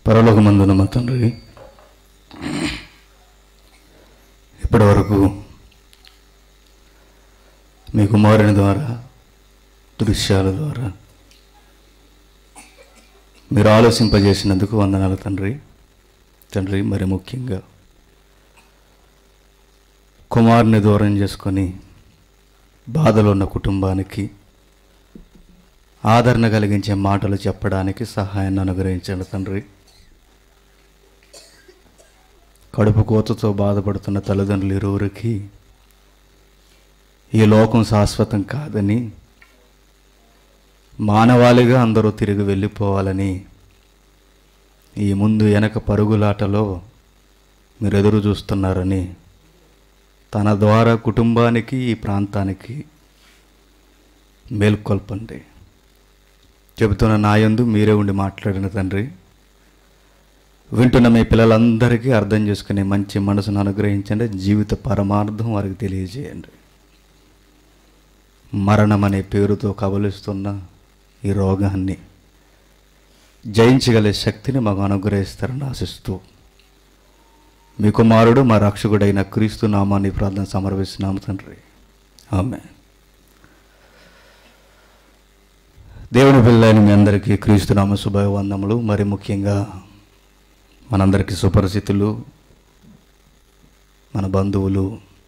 పరలోకమందున మా తండ్రి, ఇప్పటి వరకు మీ కుమారుని ద్వారా దృశ్యాల ద్వారా మీరు ఆలోచింపజేసినందుకు వందనాలు తండ్రి. మరి ముఖ్యంగా కుమారుని దూరం చేసుకొని బాధలో ఉన్న కుటుంబానికి ఆదరణ కలిగించే మాటలు చెప్పడానికి సహాయాన్ని అనుగ్రహించండి తండ్రి. కడుపు కోతతో బాధపడుతున్న తల్లిదండ్రులు ఇరువురికి ఈ లోకం శాశ్వతం కాదని, మానవాళిగా అందరూ తిరిగి వెళ్ళిపోవాలని ఈ ముందు వెనక పరుగులాటలో మీరు ఎదురు చూస్తున్నారని తన ద్వారా కుటుంబానికి ఈ ప్రాంతానికి మేల్కొల్పండి. చెబుతున్న నాయందు మీరే ఉండి మాట్లాడిన తండ్రి, వింటున్న మీ పిల్లలందరికీ అర్థం చేసుకునే మంచి మనసును అనుగ్రహించండి. జీవిత పరమార్థం వారికి తెలియజేయండి. మరణం అనే పేరుతో కబలిస్తున్న ఈ రోగాన్ని జయించగలే శక్తిని మాకు అనుగ్రహిస్తారని ఆశిస్తూ మీ కుమారుడు మా రక్షకుడైన క్రీస్తు నామాన్ని ప్రార్థన సమర్పిస్తున్నాము తండ్రి. ఆమేన్. దేవుని పిల్లలైన మీ అందరికీ క్రీస్తు నామ శుభవందనములు. మరి ముఖ్యంగా మనందరికీ సుపరిచితులు, మన బంధువులు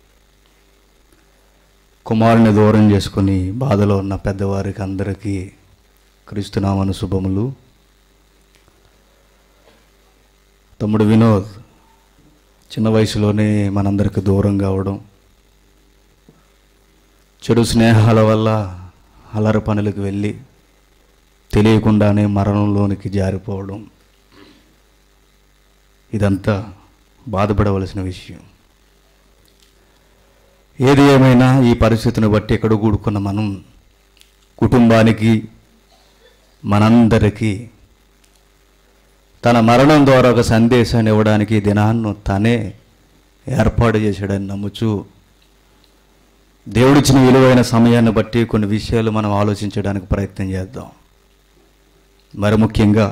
కుమారుని దూరం చేసుకుని బాధలో ఉన్న పెద్దవారికి అందరికీ క్రీస్తునామను శుభములు. తమ్ముడు వినోద్ చిన్న వయసులోనే మనందరికీ దూరం కావడం, చెడు స్నేహాల వల్ల అల్లరి పనులకు వెళ్ళి తెలియకుండానే మరణంలోనికి జారిపోవడం, ఇదంతా బాధపడవలసిన విషయం. ఏది ఏమైనా ఈ పరిస్థితిని బట్టి ఎక్కడ కూడుకున్న మనం కుటుంబానికి మనందరికీ తన మరణం ద్వారా ఒక సందేశాన్ని ఇవ్వడానికి దినాన్ని తనే ఏర్పాటు చేశాడని నమ్ముచూ దేవుడిచ్చిన విలువైన సమయాన్ని బట్టి కొన్ని విషయాలు మనం ఆలోచించడానికి ప్రయత్నం చేద్దాం. మరి ముఖ్యంగా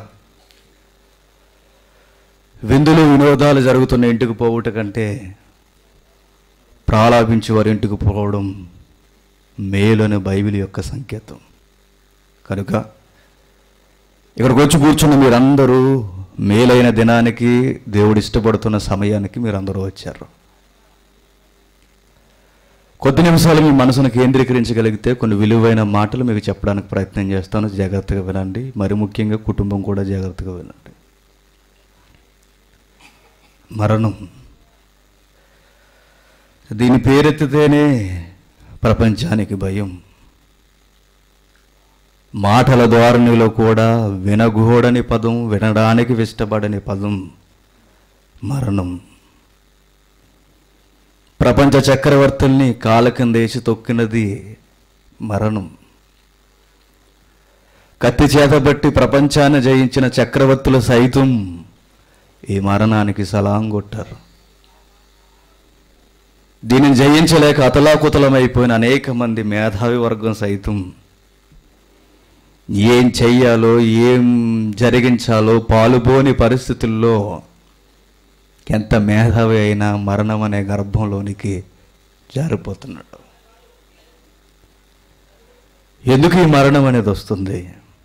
విందులు వినోదాలు జరుగుతున్న ఇంటికి పోవుట కంటే ప్రాలాపించి వారి ఇంటికి పోవడం మేలని బైబిల్ యొక్క సంకేతం. కనుక ఇక్కడికి వచ్చి కూర్చున్న మీరందరూ మేలైన దినానికి, దేవుడు ఇష్టపడుతున్న సమయానికి మీరందరూ వచ్చారు. కొద్ది నిమిషాలు మీ మనసును కేంద్రీకరించగలిగితే కొన్ని విలువైన మాటలు మీకు చెప్పడానికి ప్రయత్నం చేస్తాను. జాగ్రత్తగా వినండి. మరి ముఖ్యంగా కుటుంబం కూడా జాగ్రత్తగా వినండి. మరణం, దీని పేరెత్తితేనే ప్రపంచానికి భయం. మాటల ధోరణిలో కూడా వినగూడని పదం, వినడానికి ఇష్టపడని పదం మరణం. ప్రపంచ చక్రవర్తుల్ని కాళ్ళ కింద వేసి తొక్కినది మరణం. కత్తి చేతబట్టి ప్రపంచాన్ని జయించిన చక్రవర్తులు సైతం ఈ మరణానికి సలాం కొట్టారు. దీనిని జయించలేక అతలాకుతలమైపోయిన అనేక మంది మేధావి వర్గం సైతం ఏం చెయ్యాలో, ఏం జరిగించాలో పాలుపోని పరిస్థితుల్లో ఎంత మేధావి అయినా మరణం అనే గర్భంలోనికి జారిపోతున్నాడు. ఎందుకు ఈ మరణం అనేది వస్తుంది?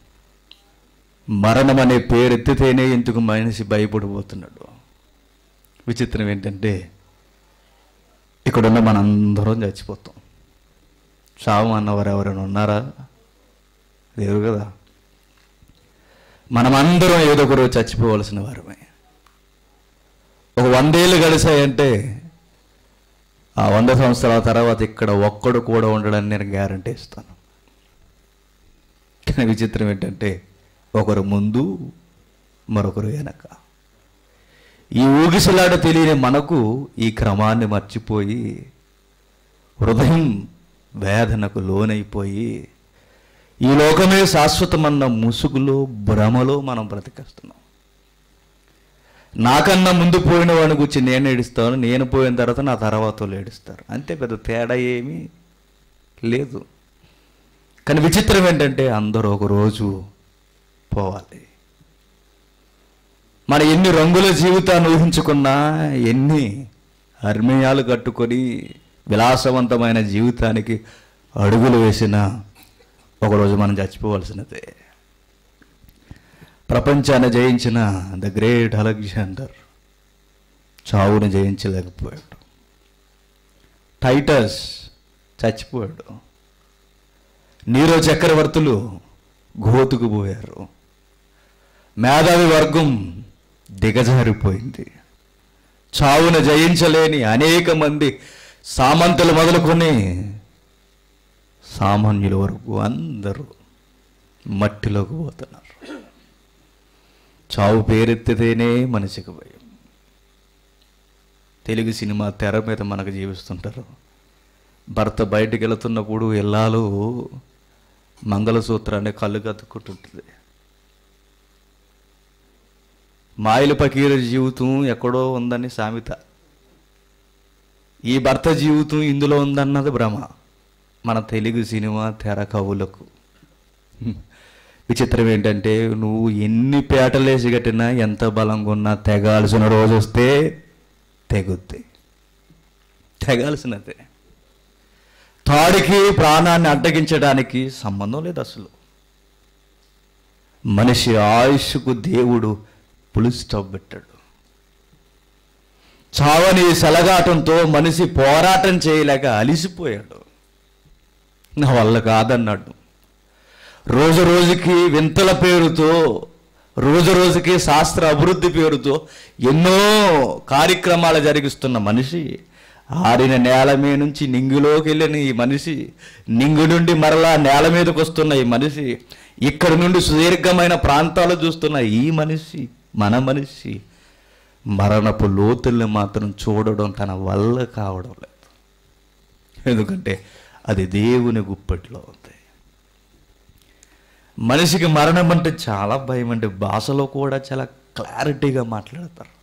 మరణం అనే పేరు ఎత్తితేనే ఎందుకు మనిషి భయపడిపోతున్నాడు? విచిత్రం ఏంటంటే ఇక్కడున్న మనందరం చచ్చిపోతాం. చావు అన్నవారు ఎవరైనా ఉన్నారా? లేరు కదా. మనమందరం ఏదో ఒక రోజు చచ్చిపోవలసిన వారమే. ఒక 100 ఏళ్ళు గడిచాయంటే ఆ 100 సంవత్సరాల తర్వాత ఇక్కడ ఒక్కడు కూడా ఉండడని నేను గ్యారంటీ ఇస్తాను. కానీ విచిత్రం ఏంటంటే ఒకరు ముందు, మరొకరు వెనక. ఈ ఊగిసలాట తెలియని మనకు ఈ క్రమాన్ని మర్చిపోయి హృదయం వేదనకు లోనైపోయి ఈ లోకమే శాశ్వతమన్న ముసుగులో, భ్రమలో మనం బ్రతికేస్తున్నాం. నాకన్నా ముందు పోయిన వాడిని గురించి నేను ఏడుస్తాను, నేను పోయిన తర్వాత నా తర్వాత వాళ్ళు ఏడుస్తారు. అంతే, పెద్ద తేడా ఏమీ లేదు. కానీ విచిత్రం ఏంటంటే అందరూ ఒకరోజు పోవాలి. మన ఎన్ని రంగుల జీవితాన్ని ఊహించుకున్నా, ఎన్ని అర్మేయాలు కట్టుకొని విలాసవంతమైన జీవితానికి అడుగులు వేసినా ఒకరోజు మనం చచ్చిపోవలసినదే. ప్రపంచాన్ని జయించిన ద గ్రేట్ అలెగ్జాండర్ చావుని జయించలేకపోయాడు. టైటస్ చచ్చిపోయాడు. నీరో చక్రవర్తులు గోతుకుపోయారు. మేధావి వర్గం దిగజారిపోయింది. చావును జయించలేని అనేక మంది సామంతులు మొదలుకొని సామాన్యుల వరకు అందరూ మట్టిలోకి పోతున్నారు. చావు పేరెత్తితేనే మనిషికి భయం. తెలుగు సినిమా తెర మీద మనకు జీవిస్తుంటారు. భర్త బయటికి వెళుతున్నప్పుడు ఇల్లాలు మంగళసూత్రాన్ని కళ్ళు కత్తుకుంటుంటుంది. మాయలు పకీరు జీవితం ఎక్కడో ఉందని సామెత. ఈ భర్త జీవితం ఇందులో ఉందన్నది భ్రమ మన తెలుగు సినిమా తెర కవులకు. విచిత్రం ఏంటంటే, నువ్వు ఎన్ని పేటలేసి కట్టినా, ఎంత బలంగా ఉన్నా తెగాల్సిన రోజు వస్తే తెగుద్ది. తెగాల్సినదే. తాడికి ప్రాణాన్ని అడ్డగించడానికి సంబంధం లేదు అసలు. మనిషి ఆయుష్కు దేవుడు పులి స్టాప్ పెట్టాడు. చావని సలగాటంతో మనిషి పోరాటం చేయలేక అలిసిపోయాడు. నా వల్ల కాదన్నాడు. రోజు రోజుకి వింతల పేరుతో, రోజు రోజుకి శాస్త్ర అభివృద్ధి పేరుతో ఎన్నో కార్యక్రమాలు జరిగిస్తున్న మనిషి, ఆరిన నేల మీద నుంచి నింగిలోకి వెళ్ళిన ఈ మనిషి, నింగు నుండి మరలా నేల మీదకి వస్తున్న ఈ మనిషి, ఇక్కడ నుండి సుదీర్ఘమైన ప్రాంతాలు చూస్తున్న ఈ మనిషి, మన మనిషి మరణపు లోతుల్ని మాత్రం చూడడం తన వల్ల కావడం లేదు. ఎందుకంటే అది దేవుని గుప్పట్లో ఉంది. మనిషికి మరణం అంటే చాలా భయం. అంటే భాషలో కూడా చాలా క్లారిటీగా మాట్లాడతారు.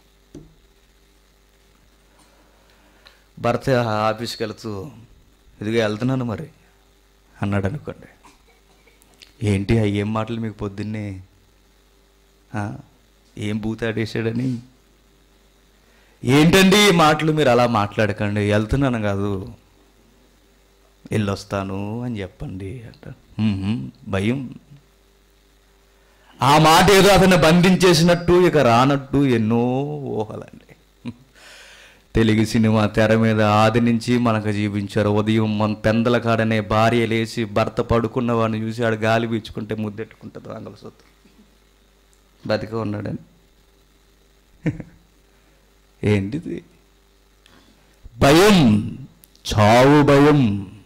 భర్త ఆఫీస్కి వెళుతూ, ఇదిగా వెళ్తున్నాను మరి అన్నాడు అనుకోండి. ఏంటి ఏం మాటలు మీకు పొద్దున్నే, ఏం బూతాడేసాడని, ఏంటండి ఈ మాటలు మీరు అలా మాట్లాడకండి, వెళ్తున్నాను కాదు వెళ్ళొస్తాను అని చెప్పండి అంట. భయం. ఆ మాట ఏదో అతన్ని బంధించేసినట్టు, ఇక రానట్టు ఎన్నో ఊహలండి. తెలుగు సినిమా తెర మీద ఆది నుంచి మనకు జీవించారు. ఉదయం మన పెందల కాడనే భార్య లేచి భర్త పడుకున్న వాడిని చూసి ఆడు గాలి పీల్చుకుంటే ముద్దెట్టుకుంటుంది మంగళసూత్రం, బతిక ఉన్నాడని. ఏంటిది? భయం, చావు భయం.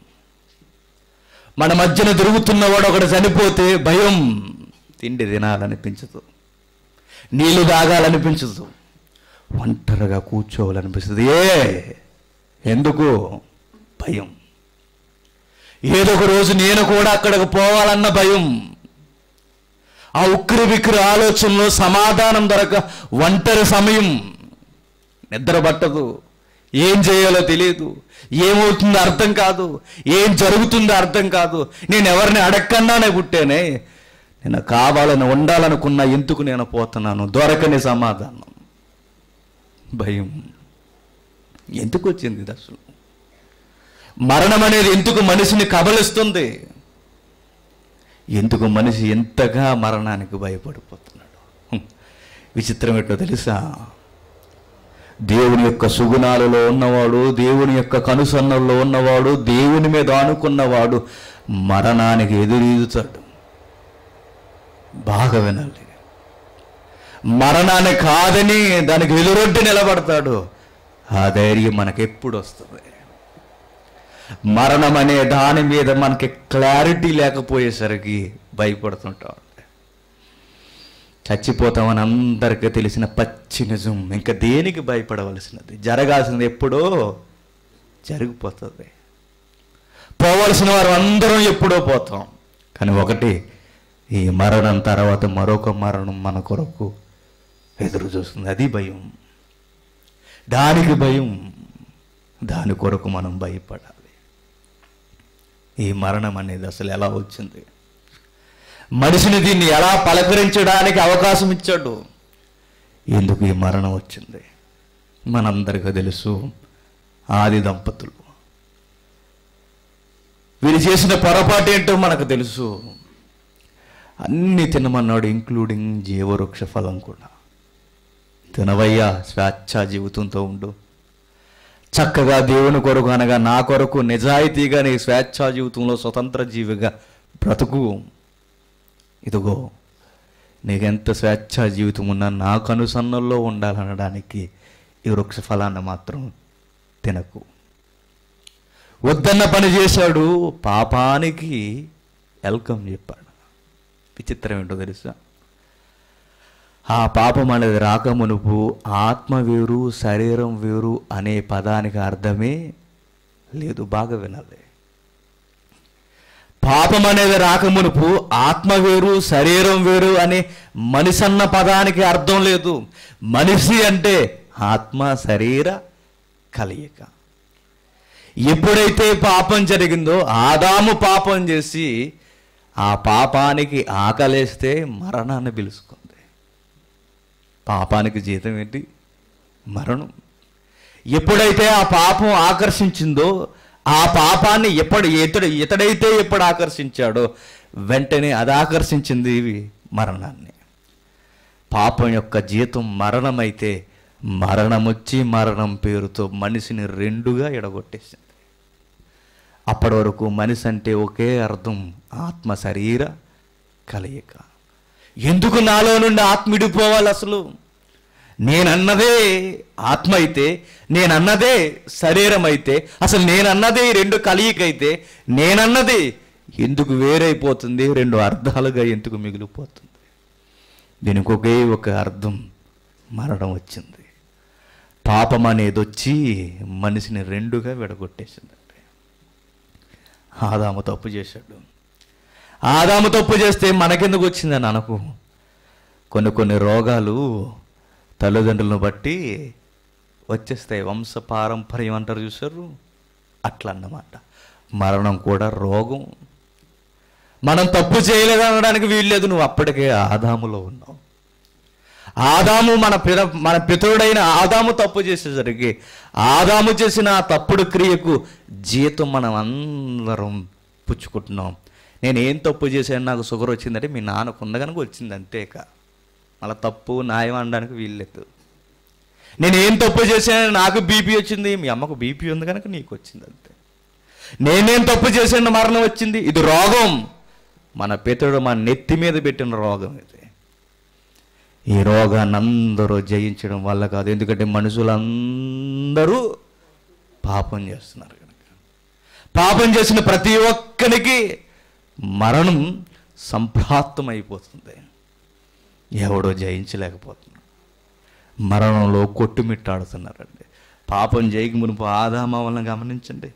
మన మధ్యన తిరుగుతున్నవాడు ఒకడు చనిపోతే భయం. తిండి తినాలనిపించదు, నీళ్లు తాగాలనిపించదు, ఒంటరిగా కూర్చోవాలనిపిస్తుంది. ఎందుకు? భయం. ఏదో ఒక రోజు నేను కూడా అక్కడికి పోవాలన్న భయం. ఆ ఉక్కిరి బిక్కిరి ఆలోచనలో సమాధానం దొరక ఒంటరి సమయం, నిద్ర పట్టదు, ఏం చేయాలో తెలియదు, ఏమవుతుందో అర్థం కాదు, ఏం జరుగుతుందో అర్థం కాదు. నేను ఎవరిని అడగకుండానే పుట్టానే, నేను కావాలని ఉండాలనుకున్నా, ఎందుకు నేను పోతున్నాను, దొరకని సమాధానం. భయం ఎందుకు వచ్చింది ఇది అసలు? మరణం అనేది ఎందుకు మనిషిని కబలిస్తుంది? ఎందుకు మనిషి ఎంతగా మరణానికి భయపడిపోతున్నాడు? విచిత్రం ఏంటో తెలుసా? దేవుని యొక్క సుగుణాలలో ఉన్నవాడు, దేవుని యొక్క కనుసన్నల్లో ఉన్నవాడు, దేవుని మీద ఆనుకున్నవాడు మరణానికి ఎదురీదుతాడు. బాగా వినాలి. మరణాన్ని కాదని దానికి ఎదురొడ్డి నిలబడతాడు. ఆ ధైర్యం మనకెప్పుడు వస్తుంది? మరణం అనే దాని మీద మనకి క్లారిటీ లేకపోయేసరికి భయపడుతుంటాం. చచ్చిపోతామని అందరికీ తెలిసిన పచ్చి నిజం. ఇంకా దేనికి భయపడవలసినది? జరగాల్సింది ఎప్పుడో జరిగిపోతుంది. పోవలసిన వారు అందరం ఎప్పుడో పోతాం. కానీ ఒకటి, ఈ మరణం తర్వాత మరొక మరణం మన కొరకు ఎదురు చూస్తుంది. అది భయం. దానికి భయం. దాని కొరకు మనం భయపడాలి. ఈ మరణం అనేది అసలు ఎలా వచ్చింది? మనిషిని దీన్ని ఎలా పలకరించడానికి అవకాశం ఇచ్చాడు? ఎందుకు ఈ మరణం వచ్చింది? మనందరికీ తెలుసు, ఆది దంపతులు వీరు చేసిన పొరపాటు ఏంటో మనకు తెలుసు. అన్నీ తినమన్నాడు, ఇంక్లూడింగ్ జీవవృక్ష ఫలం కూడా. తినవయ్యా, స్వేచ్ఛా జీవితంతో ఉండు, చక్కగా దేవుని కొరకు అనగా నా కొరకు నిజాయితీగా నీ స్వేచ్ఛా జీవితంలో స్వతంత్ర జీవిగా బ్రతుకు. ఇదిగో నీకెంత స్వేచ్ఛా జీవితం ఉన్నా నాకు అనుసరణలో ఉండాలనడానికి ఈ వృక్ష ఫలాన్ని మాత్రం తినకు. వద్దన్న పని చేశాడు, పాపానికి వెల్కమ్ చెప్పాడు. విచిత్రం ఏంటో తెలుసా? ఆ పాపం అనేది రాకమునుపు ఆత్మ వేరు శరీరం వేరు అనే పదానికి అర్థమే లేదు. బాగా వినాలి. పాపం అనేది రాకమునుపు ఆత్మ వేరు శరీరం వేరు అనే మనిషి అన్న పదానికి అర్థం లేదు. మనిషి అంటే ఆత్మ శరీర కలయిక. ఎప్పుడైతే పాపం జరిగిందో, ఆదాము పాపం చేసి ఆ పాపానికి ఆకలేస్తే మరణాన్ని పిలుచుకుంది. పాపానికి జీతం ఏంటి? మరణం. ఎప్పుడైతే ఆ పాపం ఆకర్షించిందో, ఆ పాపాన్ని ఇతడైతే ఎప్పుడు ఆకర్షించాడో వెంటనే అది ఆకర్షించింది మరణాన్ని. పాపం యొక్క జీతం మరణమైతే మరణమొచ్చి మరణం పేరుతో మనిషిని రెండుగా ఎడగొట్టేసింది. అప్పటి వరకు మనిషి అంటే ఒకే అర్థం, ఆత్మ శరీర కలయిక. ఎందుకు నాలో నుండి ఆత్మ విడిపోవాలి? అసలు నేనన్నదే ఆత్మ అయితే, నేనన్నదే శరీరం అయితే, అసలు నేనన్నదే రెండు కలయికైతే నేనన్నది ఎందుకు వేరైపోతుంది? రెండు అర్థాలుగా ఎందుకు మిగిలిపోతుంది? దీనికి ఒకే ఒక అర్థం, మరణం వచ్చింది. పాపం అనేది వచ్చి మనిషిని రెండుగా విడగొట్టేసిందండి. ఆదాము తప్పు చేశాడు. ఆదాము తప్పు చేస్తే మనకెందుకు వచ్చిందని అనకు. కొన్ని రోగాలు తల్లిదండ్రులను బట్టి వచ్చేస్తాయి. వంశ పారంపర్యం అంటారు చూసారు, అట్లా అన్నమాట. మరణం కూడా రోగం. మనం తప్పు చేయలేదు అనడానికి వీల్లేదు. నువ్వు అప్పటికే ఆదాములో ఉన్నావు. ఆదాము మన పితరుడైన ఆదాము తప్పు చేసేసరికి ఆదాము చేసిన ఆ తప్పుడు క్రియకు జీతం మనం అందరం పుచ్చుకుంటున్నాం. నేనేం తప్పు చేశాను, నాకు షుగర్ వచ్చిందంటే మీ నాన్నకు ఉంది కనుక వచ్చింది, అంతేక మళ్ళీ తప్పు న్యాయం అనడానికి వీల్లేదు. నేనేం తప్పు చేశాను, నాకు బీపీ వచ్చింది, మీ అమ్మకు బీపీ ఉంది కనుక నీకు వచ్చింది, అంతే. నేనేం తప్పు చేశాను, మరణం వచ్చింది, ఇది రోగం. మన పితరుడు మన నెత్తి మీద పెట్టిన రోగం ఇది. ఈ రోగాన్ని అందరూ జయించడం వల్ల కాదు, ఎందుకంటే మనుషులందరూ పాపం చేస్తున్నారు కనుక. పాపం చేసిన ప్రతి ఒక్కరికి మరణం సంప్రాప్తమైపోతుంది. ఎవడో జయించలేకపోతున్నాడు. మరణంలో కొట్టుమిట్టాడుతున్నారండి. పాపం చేయక మునుపు ఆదామ వలన గమనించండి.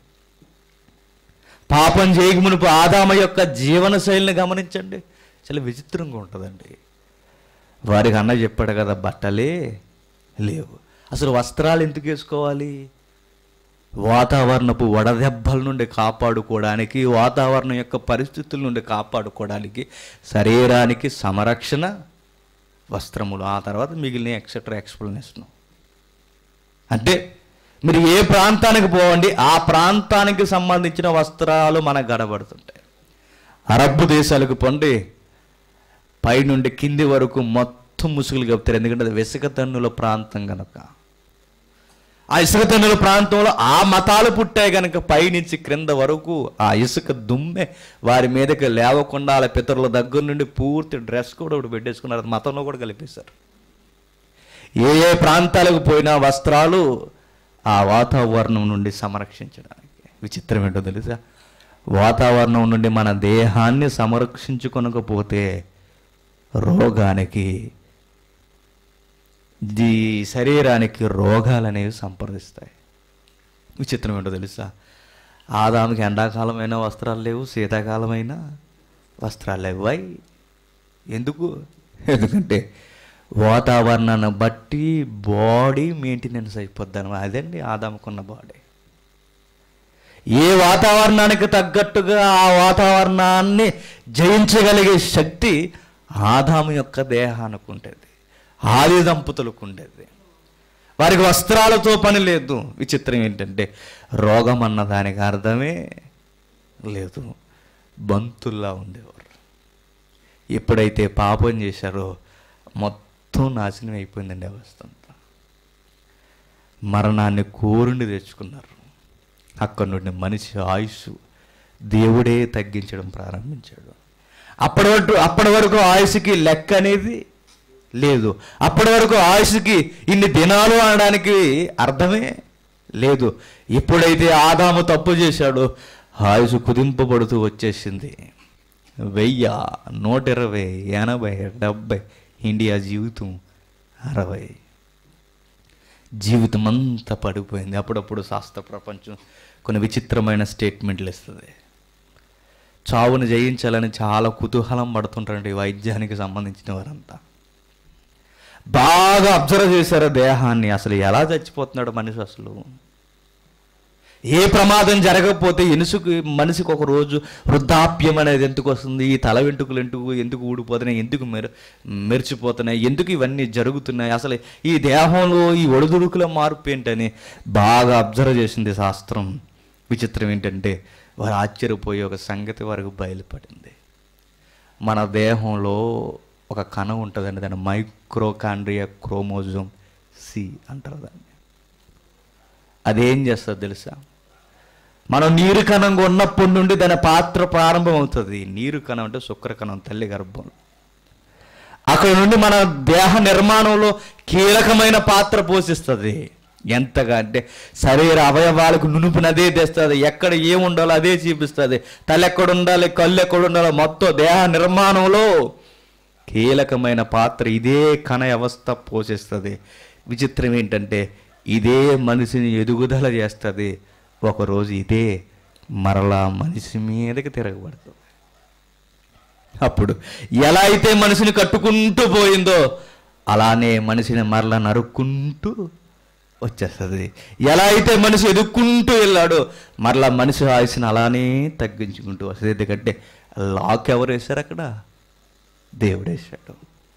పాపం చేయక మునుపు ఆదామ యొక్క జీవన శైలిని గమనించండి. చాలా విచిత్రంగా ఉంటుందండి. వారికి అన్న చెప్పాడు కదా, బట్టలే లేవు. అసలు వస్త్రాలు ఎందుకు వేసుకోవాలి? వాతావరణపు వడదెబ్బల నుండి కాపాడుకోవడానికి, వాతావరణం యొక్క పరిస్థితుల నుండి కాపాడుకోవడానికి శరీరానికి సంరక్షణ వస్త్రములు. ఆ తర్వాత మిగిలిన ఎక్స్ప్లెనేషన్. అంటే మీరు ఏ ప్రాంతానికి పోవండి, ఆ ప్రాంతానికి సంబంధించిన వస్త్రాలు మనకు గడబడుతుంటాయి. అరబ్బు దేశాలకు పొండి, పైనుండి కింది వరకు మొత్తం ముసుగులు కప్పుతారు. ఎందుకంటే అది ఇసుక తన్నుల ప్రాంతం కనుక. ఆ ఇసుక తన్నుల ప్రాంతంలో ఆ మతాలు పుట్టాయి కనుక పైనుంచి క్రింద వరకు ఆ ఇసుక దుమ్మె వారి మీదకి లేవకుండా వాళ్ళ పితరుల దగ్గర నుండి పూర్తి డ్రెస్ కూడా ఒకటి పెట్టేసుకున్నారు. మతంలో కూడా కలిపేశారు. ఏ ఏ ప్రాంతాలకు పోయినా వస్త్రాలు ఆ వాతావరణం నుండి సంరక్షించడానికి. విచిత్రం ఏంటో తెలుసా? వాతావరణం నుండి మన దేహాన్ని సంరక్షించుకొనకపోతే రోగానికి, శరీరానికి రోగాలు అనేవి సంప్రదిస్తాయి. విచిత్రం ఏంటో తెలుసా? ఆదాముకి ఎండాకాలమైన వస్త్రాలు లేవు, శీతాకాలమైన వస్త్రాలు లేవు. ఎందుకంటే వాతావరణాన్ని బట్టి బాడీ మెయింటెనెన్స్ అయిపోద్దాను. అదండి ఆదాముకున్న బాడీ. ఏ వాతావరణానికి తగ్గట్టుగా ఆ వాతావరణాన్ని జయించగలిగే శక్తి ఆదాము యొక్క దేహానికి ఉంటుంది. ఆది దంపతులకు ఉండేది. వారికి వస్త్రాలతో పని లేదు. విచిత్రం ఏంటంటే రోగం అన్న దానికి అర్థమే లేదు. బంతుల్లా ఉండేవారు. ఎప్పుడైతే పాపం చేశారో మొత్తం నాశనం అయిపోయిందండి అవస్థ అంతా. మరణాన్ని కోరుండి తెచ్చుకున్నారు. అక్కడి నుండి మనిషి ఆయుష్ దేవుడే తగ్గించడం ప్రారంభించాడు. అప్పటి వరకు ఆయుష్కి లెక్క అనేది లేదు. అప్పటి వరకు ఆయుష్కి ఇన్ని దినాలు అనడానికి అర్థమే లేదు. ఎప్పుడైతే ఆదాము తప్పు చేశాడో ఆయుష్ కుదింపబడుతూ వచ్చేసింది. 1000, 120, 80, 70. ఇండియా జీవితం 60. జీవితం అంతా పడిపోయింది. అప్పుడప్పుడు శాస్త్ర ప్రపంచం కొన్ని విచిత్రమైన స్టేట్మెంట్లు ఇస్తుంది. చావును జయించాలని చాలా కుతూహలం పడుతుంటారండి వైద్యానికి సంబంధించిన వారంతా. బాగా అబ్జర్వ్ చేశారు దేహాన్ని. అసలు ఎలా చచ్చిపోతున్నాడు మనిషి, అసలు ఏ ప్రమాదం జరగకపోతే మనిషికి ఒక రోజు వృద్ధాప్యం అనేది ఎందుకు వస్తుంది, ఈ తల వెంట్రుకలు ఎందుకు ఊడిపోతున్నాయి, ఎందుకు మెరిచిపోతున్నాయి, ఎందుకు ఇవన్నీ జరుగుతున్నాయి, అసలు ఈ దేహంలో ఈ ఒడిదుడుకుల మార్పు ఏంటని బాగా అబ్జర్వ్ చేసింది శాస్త్రం. విచిత్రం ఏంటంటే వారు ఆశ్చర్యపోయే ఒక సంగతి వారికి బయలుపడింది. మన దేహంలో ఒక కణం ఉంటుందండి, దాన్ని మైక్రోకాండ్రియా క్రోమోజోమ్ సి అంటారు దాన్ని. అదేం చేస్తుంది తెలుసా? మనం నీరు కణంగా ఉన్నప్పటి నుండి దాని పాత్ర ప్రారంభం అవుతుంది. నీరు కణం అంటే శుక్రకణం, తల్లి గర్భంలో. అక్కడ నుండి మన దేహ నిర్మాణంలో కీలకమైన పాత్ర పోషిస్తుంది. ఎంతగా అంటే శరీర అవయవాలకు నునుపునదే తెస్తుంది. ఎక్కడ ఏముండాలో అదే చూపిస్తుంది. తల ఎక్కడ ఉండాలి, కళ్ళు ఎక్కడ ఉండాలో మొత్తం దేహ నిర్మాణంలో కీలకమైన పాత్ర ఇదే కణ వ్యవస్థ పోషిస్తుంది. విచిత్రం ఏంటంటే ఇదే మనిషిని ఎదుగుదల చేస్తుంది. ఒకరోజు ఇదే మరలా మనిషి మీదకి తిరగబడుతుంది. అప్పుడు ఎలా అయితే మనిషిని కట్టుకుంటూ పోయిందో అలానే మనిషిని మరలా నరుక్కుంటూ వచ్చేస్తుంది. ఎలా అయితే మనిషి ఎదుక్కుంటూ వెళ్ళాడో మరలా మనిషి ఆయుష్ని అలానే తగ్గించుకుంటూ వస్తుంది. ఎందుకంటే లాక్ ఎవరు వేశారు అక్కడ? దేవుడేశాడు.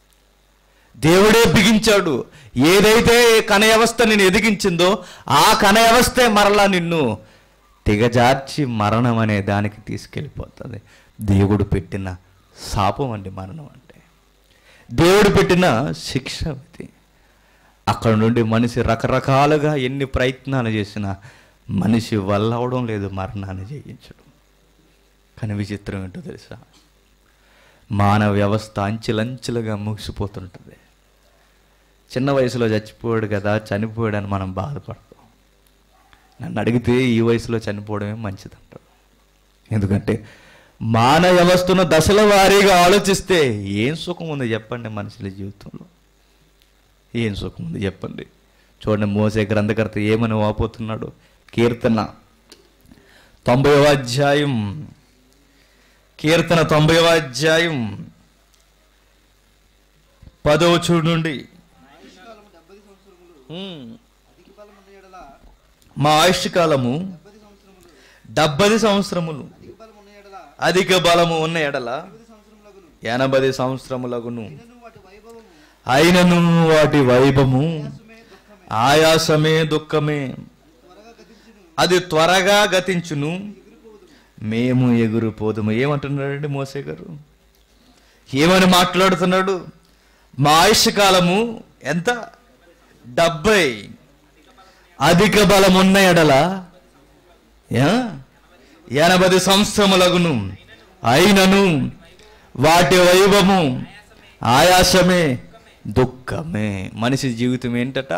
దేవుడే బిగించాడు. ఏదైతే కణ వ్యవస్థ నేను ఎదిగించిందో ఆ కణ వ్యవస్థే మరలా నిన్ను దిగజార్చి మరణం అనే దానికి తీసుకెళ్ళిపోతుంది. దేవుడు పెట్టిన శాపం అండి మరణం అంటే. దేవుడు పెట్టిన శిక్ష ఇది. అక్కడ నుండి మనిషి రకరకాలుగా ఎన్ని ప్రయత్నాలు చేసినా మనిషి వల్ల అవడం లేదు మరణాన్ని జయించడం. కానీ విచిత్రం ఏంటో తెలుసా? మానవ వ్యవస్థ అంచెలంచెలుగా ముగిసిపోతుంటుంది. చిన్న వయసులో చచ్చిపోయాడు కదా, చనిపోయాడని మనం బాధపడతాం. నన్ను అడిగితే ఈ వయసులో చనిపోవడమే మంచిదంటారు. ఎందుకంటే మానవ వ్యవస్థను దశల వారీగా ఆలోచిస్తే ఏం సుఖం ఉంది చెప్పండి మనుషుల జీవితంలో? ఏం సుఖం ఉంది చెప్పండి? చూడండి, మోసే గ్రంథకర్త ఏమని వాపోతున్నాడు. కీర్తన 90వ అధ్యాయం, కీర్తన 90వ అధ్యాయం 10వ వచనం నుండి, మా ఆయుష్ కాలము 70 సంవత్సరములు, అధిక బలము ఉన్న ఎడల 80 సంవత్సరములగును. అయినను వాటి వైభవము ఆయాసమే, దుఃఖమే, అది త్వరగా గతించును, మేము ఎగురుపోదుము. ఏమంటున్నాడండి మోసే గారు? ఏమని మాట్లాడుతున్నాడు? మా ఆయుష్ కాలము ఎంత? 70. అధిక బలం ఉన్న ఎడల 80 సంవత్సరములగును. అయినను వాటి వైభవము ఆయాసమే, దుఃఖమే. మనిషి జీవితం ఏంటట?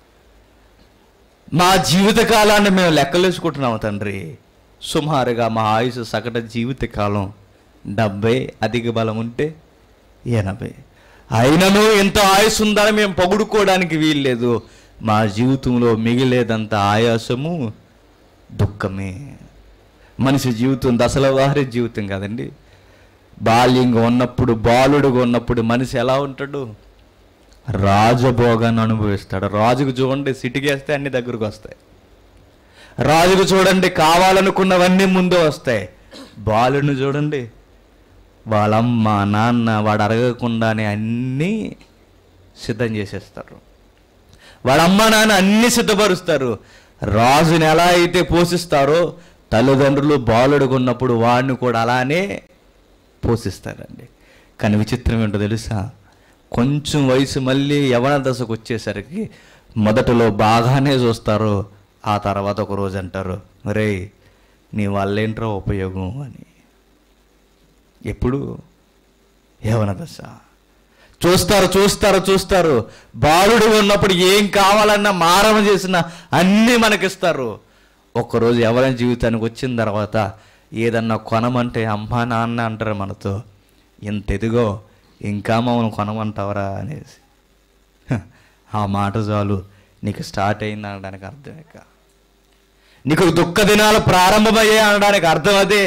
మా జీవిత కాలాన్ని మేము లెక్కలేసుకుంటున్నాము తండ్రి. సుమారుగా మా ఆయుష్ సగటు జీవితకాలం 70, అధిక బలం ఉంటే 80. అయినను ఎంత ఆయుష్ ఉందని మేము పొగుడుకోవడానికి వీల్లేదు. మా జీవితంలో మిగిలేదంత ఆయాసము, దుఃఖమే. మనిషి జీవితం దశల వారి జీవితం కదండి. బాల్యంగా ఉన్నప్పుడు, బాలుడుగా ఉన్నప్పుడు మనిషి ఎలా ఉంటాడు? రాజభోగాన్ని అనుభవిస్తాడు. రాజుకు చూడండి, సిటికేస్తే అన్ని దగ్గరకు వస్తాయి. రాజుకు చూడండి, కావాలనుకున్నవన్నీ ముందే వస్తాయి. బాలుని చూడండి, వాళ్ళమ్మ నాన్న వాడు అడగకుండానే అన్నీ సిద్ధం చేసేస్తారు. వాళ్ళ అమ్మ నాన్న అన్ని సిద్ధపరుస్తారు. రాజుని ఎలా అయితే పోషిస్తారో తల్లిదండ్రులు బాలుడుగా ఉన్నప్పుడు వాడిని కూడా అలానే పోషిస్తారండి. కానీ విచిత్రం ఏంటో తెలుసా? కొంచెం వయసు మళ్ళీ యవ్వన దశకు వచ్చేసరికి మొదటలో బాగానే చూస్తారు. ఆ తర్వాత ఒక రోజు అంటారు, రే నీ వల్లేంట్రా ఉపయోగం అని. ఎప్పుడు? యవ్వన దశ. చూస్తారు చూస్తారు చూస్తారు. బాలుడు ఉన్నప్పుడు ఏం కావాలన్నా మారం చేసినా అన్నీ మనకిస్తారు. ఒక్కరోజు యవ్వన జీవితానికి వచ్చిన తర్వాత ఏదన్నా కొనమంటే అమ్మా నాన్న అంటారు మనతో, ఇంత ఎదిగో ఇంకా మమ్మల్ని కొనమంటావరా అనేసి. ఆ మాట చాలు నీకు స్టార్ట్ అయింది అనడానికి అర్థమే. నీకు దుఃఖ దినాలు ప్రారంభమయ్యాయి అనడానికి అర్థం అదే.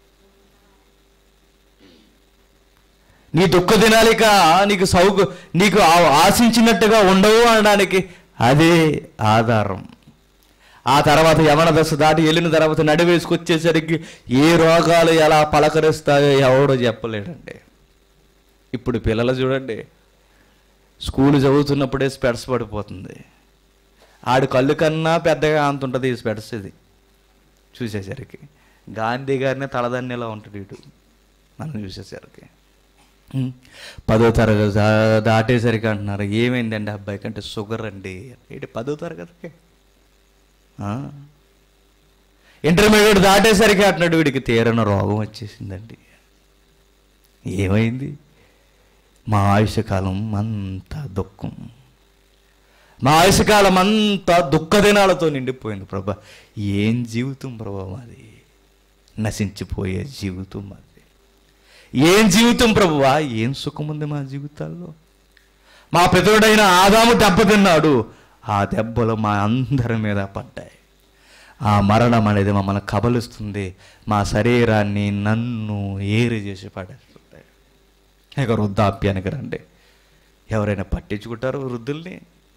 నీ దుఃఖ దినాలిక నీకు ఆశించినట్టుగా ఉండవు అనడానికి అదే ఆధారం. ఆ తర్వాత యవ్వన దశ దాటి వెళ్ళిన తర్వాత నడివేసుకొచ్చేసరికి ఏ రోగాలు ఎలా పలకరిస్తాయో ఎవడో చెప్పలేడండి. ఇప్పుడు పిల్లలు చూడండి, స్కూల్ చదువుతున్నప్పుడే స్పెట్స్ పడిపోతుంది. ఆడు కళ్ళు కన్నా పెద్దగా అంత ఉంటుంది ఈ స్పెట్స్. ఇది చూసేసరికి గాంధీ గారినే తలదన్నేలా ఉంటుంది ఇటు మనం చూసేసరికి. 10వ తరగతి దాటేసరికి అంటున్నారు, ఏమైందండి అబ్బాయి కంటే? షుగర్ అండి. ఏంటి 10వ తరగతికి? ఇంటర్మీడియట్ దాటేసరికి అంటున్నాడు, వీడికి తీరని రోగం వచ్చేసిందండి. ఏమైంది? మా ఆయుష్కాలం అంతా దుఃఖం, మా ఆయుష్కాలం అంతా దుఃఖ దినాలతో నిండిపోయింది ప్రభా. ఏం జీవితం ప్రభా మాది? నశించిపోయే జీవితం మాది. ఏం జీవితం ప్రభువా? ఏం సుఖం ఉంది మా జీవితాల్లో? మా పితరుడైన ఆదాము దెబ్బతిన్నాడు, ఆ దెబ్బలు మా అందరి మీద పడ్డాయి. ఆ మరణం అనేది మమ్మల్ని కబలిస్తుంది, మా శరీరాన్ని నన్ను ఏరి చేసి పడేస్తుంది. ఇక వృద్ధాప్యానికి రండి, ఎవరైనా పట్టించుకుంటారు వృద్ధుల్ని?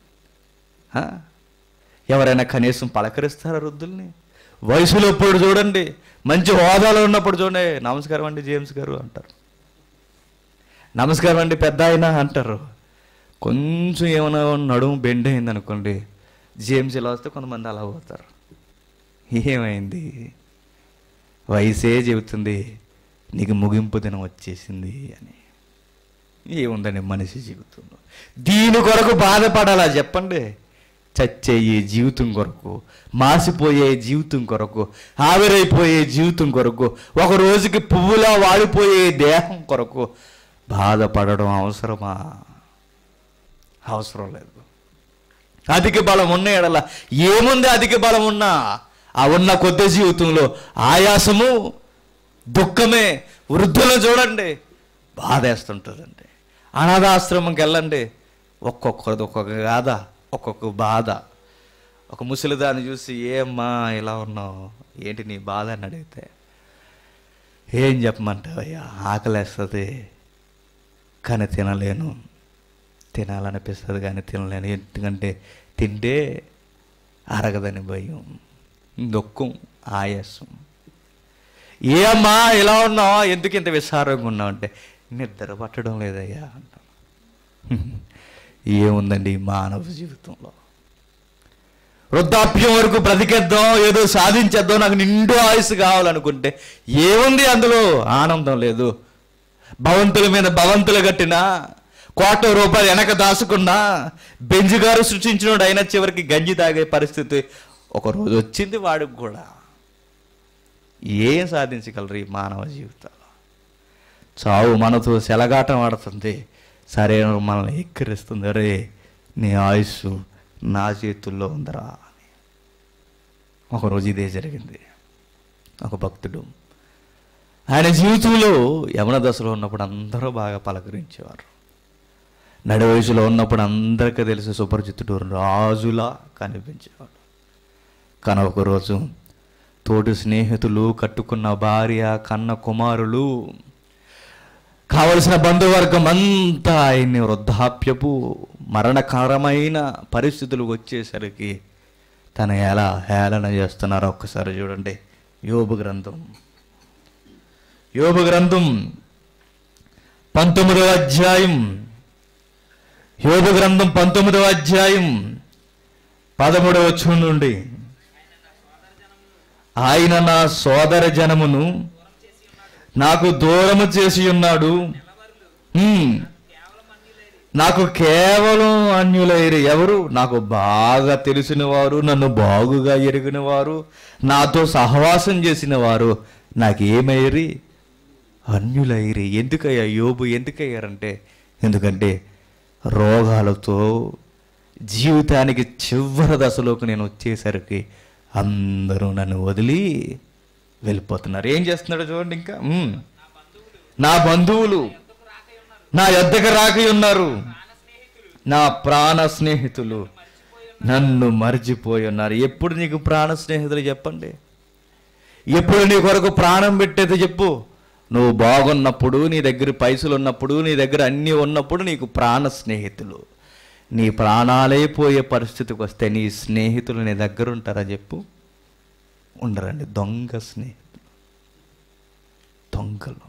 ఎవరైనా కనీసం పలకరిస్తారా వృద్ధుల్ని? వయసులో ఇప్పుడు చూడండి, మంచి హోదాలో ఉన్నప్పుడు చూడండి, నమస్కారం అండి జేమ్స్ గారు అంటారు, నమస్కారం అండి పెద్ద ఆయన అంటారు. కొంచెం ఏమైనా నడుము బెండ్ అయింది అనుకోండి, జేమ్స్ ఇలా వస్తే కొంతమంది అలా పోతారు. ఏమైంది? వయసే చెబుతుంది నీకు ముగింపు దినం వచ్చేసింది అని. ఏముందండి మనిషి జీవితంలో? దీని కొరకు బాధపడాలా చెప్పండి? చచ్చే ఈ జీవితం కొరకు, మాసిపోయే జీవితం కొరకు, ఆవిరైపోయే జీవితం కొరకు, ఒక రోజుకి పువ్వులా వాడిపోయే దేహం కొరకు బాధపడడం అవసరమా? అవసరం లేదు. అధిక బలం ఉన్న ఎడల ఏముంది? అధిక బలం ఉన్నా ఆ ఉన్న కొద్ది జీవితంలో ఆయాసము, దుఃఖమే. వృద్ధులను చూడండి, బాధేస్తుంటుందండి. అనాథాశ్రమంకి వెళ్ళండి, ఒక్కొక్కరిది ఒక్కొక్క గాథ, ఒక్కొక్క బాధ. ఒక ముసలిదాన్ని చూసి, ఏమ్మా ఇలా ఉన్నావు, ఏంటి నీ బాధ అని అడిగితే, ఏం చెప్పమంటావయ్యా, ఆకలేస్తుంది కానీ తినలేను, తినాలనిపిస్తుంది కానీ తినలేను, ఎందుకంటే తింటే అరగదని భయం, దుఃఖం, ఆయాసం. ఏమ్మా ఇలా ఉన్నావు, ఎందుకు ఇంత విచారంగా ఉన్నావు అంటే, నిద్ర పట్టడం లేదయ్యా అంటాను. ఏముందండి మానవ జీవితంలో? వృద్ధాప్యం వరకు బ్రతికేద్దాం, ఏదో సాధించేద్దాం, నాకు నిండు ఆయుసు కావాలనుకుంటే ఏముంది అందులో? ఆనందం లేదు. భవంతుల మీద భవంతులు కట్టినా, ₹1,00,00,000 వెనక దాచుకున్నా, బెంజుగారు సృష్టించినోడు అయినా చివరికి గంజి తాగే పరిస్థితి ఒకరోజు వచ్చింది వాడికి కూడా. ఏం సాధించగలరు ఈ మానవ జీవితాలు? చావు మనతో సెలగాటం ఆడుతుంది, సరే మనల్ని ఎక్కిరిస్తుంది. అరే నీ ఆయుస్సు నా చేతుల్లో ఉందరా అని. ఒకరోజు ఇదే జరిగింది. ఒక భక్తుడు, ఆయన జీవితంలో యవన దశలో ఉన్నప్పుడు అందరూ బాగా పలకరించేవారు. నడి వయసులో ఉన్నప్పుడు అందరికీ తెలిసి సుపరిచితుడు, రాజులా కనిపించేవాడు. కానీ ఒకరోజు తోటి స్నేహితులు, కట్టుకున్న భార్య, కన్న కుమారులు, కావలసిన బంధువర్గం అంతా ఆయన్ని వృద్ధాప్యపు మరణకరమైన పరిస్థితులు వచ్చేసరికి తను ఎలా హేళన చేస్తున్నారో ఒక్కసారి చూడండి. యోబు గ్రంథం 19వ అధ్యాయం యోబు గ్రంథం 19వ అధ్యాయం 13వ వచనం నుండి, ఆయన నా సోదర జనమును నాకు దూరము చేసి ఉన్నాడు, నాకు కేవలం అన్యులైరి. ఎవరు? నాకు బాగా తెలిసిన వారు, నన్ను బాగుగా ఎరిగిన వారు, నాతో సహవాసం చేసిన వారు నాకేమైరి? అన్యులైరి. ఎందుకయ్యా యోబు ఎందుకయ్యారంటే, ఎందుకంటే రోగాలతో జీవితానికి చివరి దశలోకి నేను వచ్చేసరికి అందరూ నన్ను వదిలి వెళ్ళిపోతున్నారు. ఏం చేస్తున్నాడు చూడండి. ఇంకా నా బంధువులు నా యొద్దకు రాకై ఉన్నారు, నా ప్రాణ స్నేహితులు నన్ను మర్చిపోయి ఉన్నారు. ఎప్పుడు నీకు ప్రాణ స్నేహితులు చెప్పండి? ఎప్పుడు నీ కొరకు ప్రాణం పెట్టేది చెప్పు? నువ్వు బాగున్నప్పుడు, నీ దగ్గర పైసలు ఉన్నప్పుడు, నీ దగ్గర అన్నీ ఉన్నప్పుడు నీకు ప్రాణ స్నేహితులు. నీ ప్రాణాలే పోయే పరిస్థితికి వస్తే నీ స్నేహితులు నీ దగ్గర ఉంటారా చెప్పు? ఉండరండి. దొంగ స్నేహితులు, దొంగలు.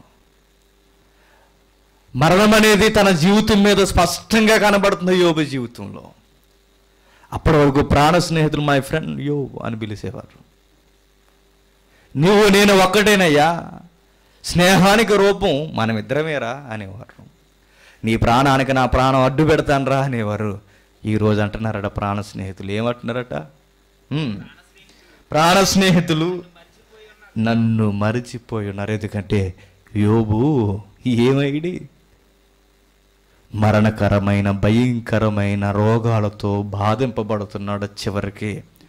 మరణం అనేది తన జీవితం మీద స్పష్టంగా కనబడుతుంది యోబు జీవితంలో. అప్పటి వరకు ప్రాణ స్నేహితులు మై ఫ్రెండ్ యోబు అని పిలిచేవారు. నువ్వు నేను ఒక్కటేనయ్యా, స్నేహానికి రూపం మనమిద్దరమేరా అనేవారు. నీ ప్రాణానికి నా ప్రాణం అడ్డు పెడతానరా అనేవారు. ఈరోజు అంటున్నారట ప్రాణ స్నేహితులు. ఏమంటున్నారట? ప్రాణ స్నేహితులు నన్ను మరిచిపోయి ఉన్నారు. ఎందుకంటే యోబు ఏమైడి? మరణకరమైన భయంకరమైన రోగాలతో బాధింపబడుతున్నాడు. చివరికి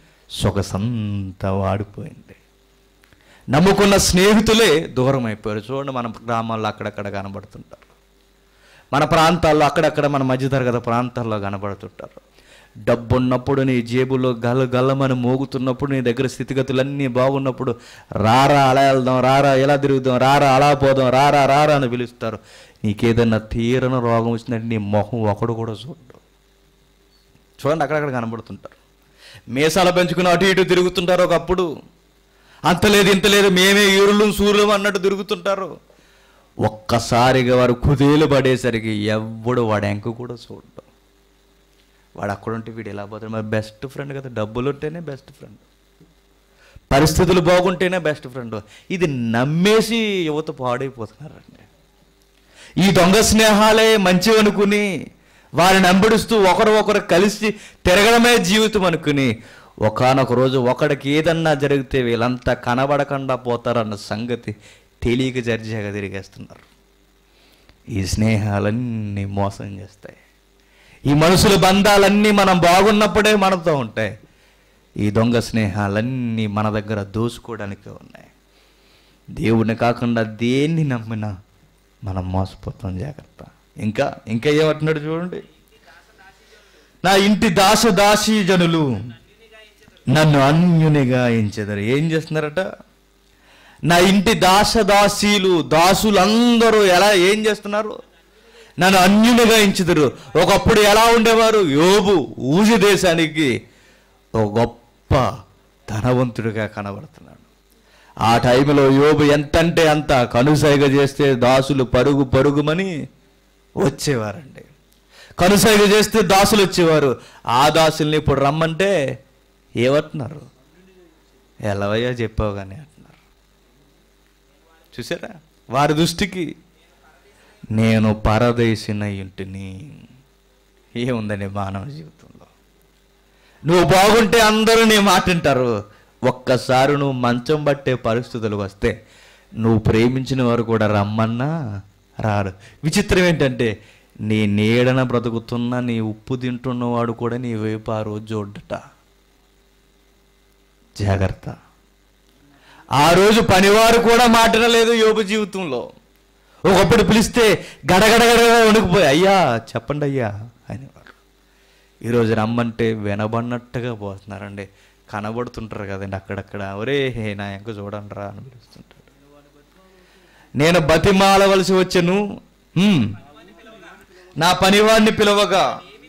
సొగసంతా వాడిపోయింది. నమ్ముకున్న స్నేహితులే దూరం అయిపోయారు. చూడండి, మన గ్రామాల్లో అక్కడక్కడ కనబడుతుంటారు, మన ప్రాంతాల్లో అక్కడక్కడ, మన మధ్యతరగతి ప్రాంతాల్లో కనబడుతుంటారు. డబ్బున్నప్పుడు నీ జేబులో గల్లమని మోగుతున్నప్పుడు, నీ దగ్గర స్థితిగతులన్నీ బాగున్నప్పుడు, రారా అలా వెళ్దాం, రారా ఎలా తిరుగుదాం, రారా అలా పోదాం, రారా రారా అని పిలుస్తారు. నీకేదన్నా తీరని రోగం వచ్చిందంటే నీ మొహం ఒకడు కూడా చూడడు. చూడండి, అక్కడక్కడ కనబడుతుంటారు. మీసాలు పెంచుకుని అటు ఇటు తిరుగుతుంటారు. ఒకప్పుడు అంతలేదు ఇంతలేదు, మేమే ఈరులు సూర్యులు అన్నట్టు తిరుగుతుంటారు. ఒక్కసారిగా వారు కుదేలు పడేసరికి ఎవ్వడు వాడు ఎంక కూడా చూడడు. వాడు అక్కడుంటే వీడు ఎలా పోతాడు? మరి బెస్ట్ ఫ్రెండ్ కదా, డబ్బులు ఉంటేనే బెస్ట్ ఫ్రెండ్, పరిస్థితులు బాగుంటేనే బెస్ట్ ఫ్రెండ్. ఇది నమ్మేసి యువత పాడైపోతున్నారండి. ఈ దొంగ స్నేహాలే మంచివి అనుకుని వారిని అంబడిస్తూ ఒకరు కలిసి తిరగడమే జీవితం అనుకుని ఒకానొక రోజు ఒకడికి ఏదన్నా జరిగితే వీళ్ళంతా కనబడకుండా పోతారన్న సంగతి తెలియక జర్జాగా తిరిగేస్తున్నారు. ఈ స్నేహాలన్నీ మోసం చేస్తాయి. ఈ మనుషుల బంధాలన్నీ మనం బాగున్నప్పుడే మనతో ఉంటాయి. ఈ దొంగ స్నేహాలన్నీ మన దగ్గర దోసుకోవడానికే ఉన్నాయి. దేవుడిని కాకుండా దేన్ని నమ్మినా మనం మోసపోతాం. జాగ్రత్త. ఇంకా ఏమంటున్నాడు చూడండి. నా ఇంటి దాసీ జనులు నన్ను అన్యునిగా ఎంచెదరు. ఏం చేస్తున్నారట? నా ఇంటి దాసీలు, దాసులందరూ ఏం చేస్తున్నారు? నన్ను అన్యునిగా ఎంచెదరు. ఒకప్పుడు ఎలా ఉండేవారు? యోబు ఊజు దేశానికి ఒక గొప్ప ధనవంతుడిగా కనబడుతున్నాడు. ఆ టైంలో యోబు ఎంతంటే అంత కనుసైగ చేస్తే దాసులు పరుగుమని వచ్చేవారండి. కనుసైగ చేస్తే దాసులు వచ్చేవారు. ఆ దాసుల్ని ఇప్పుడు రమ్మంటే ఏమంటున్నారు? ఎలవయ్యా చెప్పావు కానీ అంటున్నారు. చూసారా? వారి దృష్టికి నేను పరదేశిన ఇంటిని. ఏముందని మానవ జీవితంలో? నువ్వు బాగుంటే అందరూ నీ మాట వింటారు. ఒక్కసారి నువ్వు మంచం పట్టే పరిస్థితులు వస్తే నువ్వు ప్రేమించిన వారు కూడా రమ్మన్నా రారు. విచిత్రం ఏంటంటే నీ నీడన బ్రతుకుతున్న, నీ ఉప్పు తింటున్నవాడు కూడా నీ వైపు ఆ రోజు చూడట. జాగ్రత్త. ఆ రోజు పనివారు కూడా మాట్లాడలేదు యోబు జీవితంలో. ఒకప్పుడు పిలిస్తే గడగడగడ వణికిపోయి అయ్యా చెప్పండి అయ్యా అనేవారు. ఈరోజు రమ్మంటే వినబడినట్టుగా పోతున్నారండి. కనబడుతుంటారు కదండి అక్కడక్కడ. ఒరే నా ఎంక చూడండి రా అని పిలుస్తుంటాడు. నేను బతిమాలవలసి వచ్చాను, నా పనివాడిని పిలవగా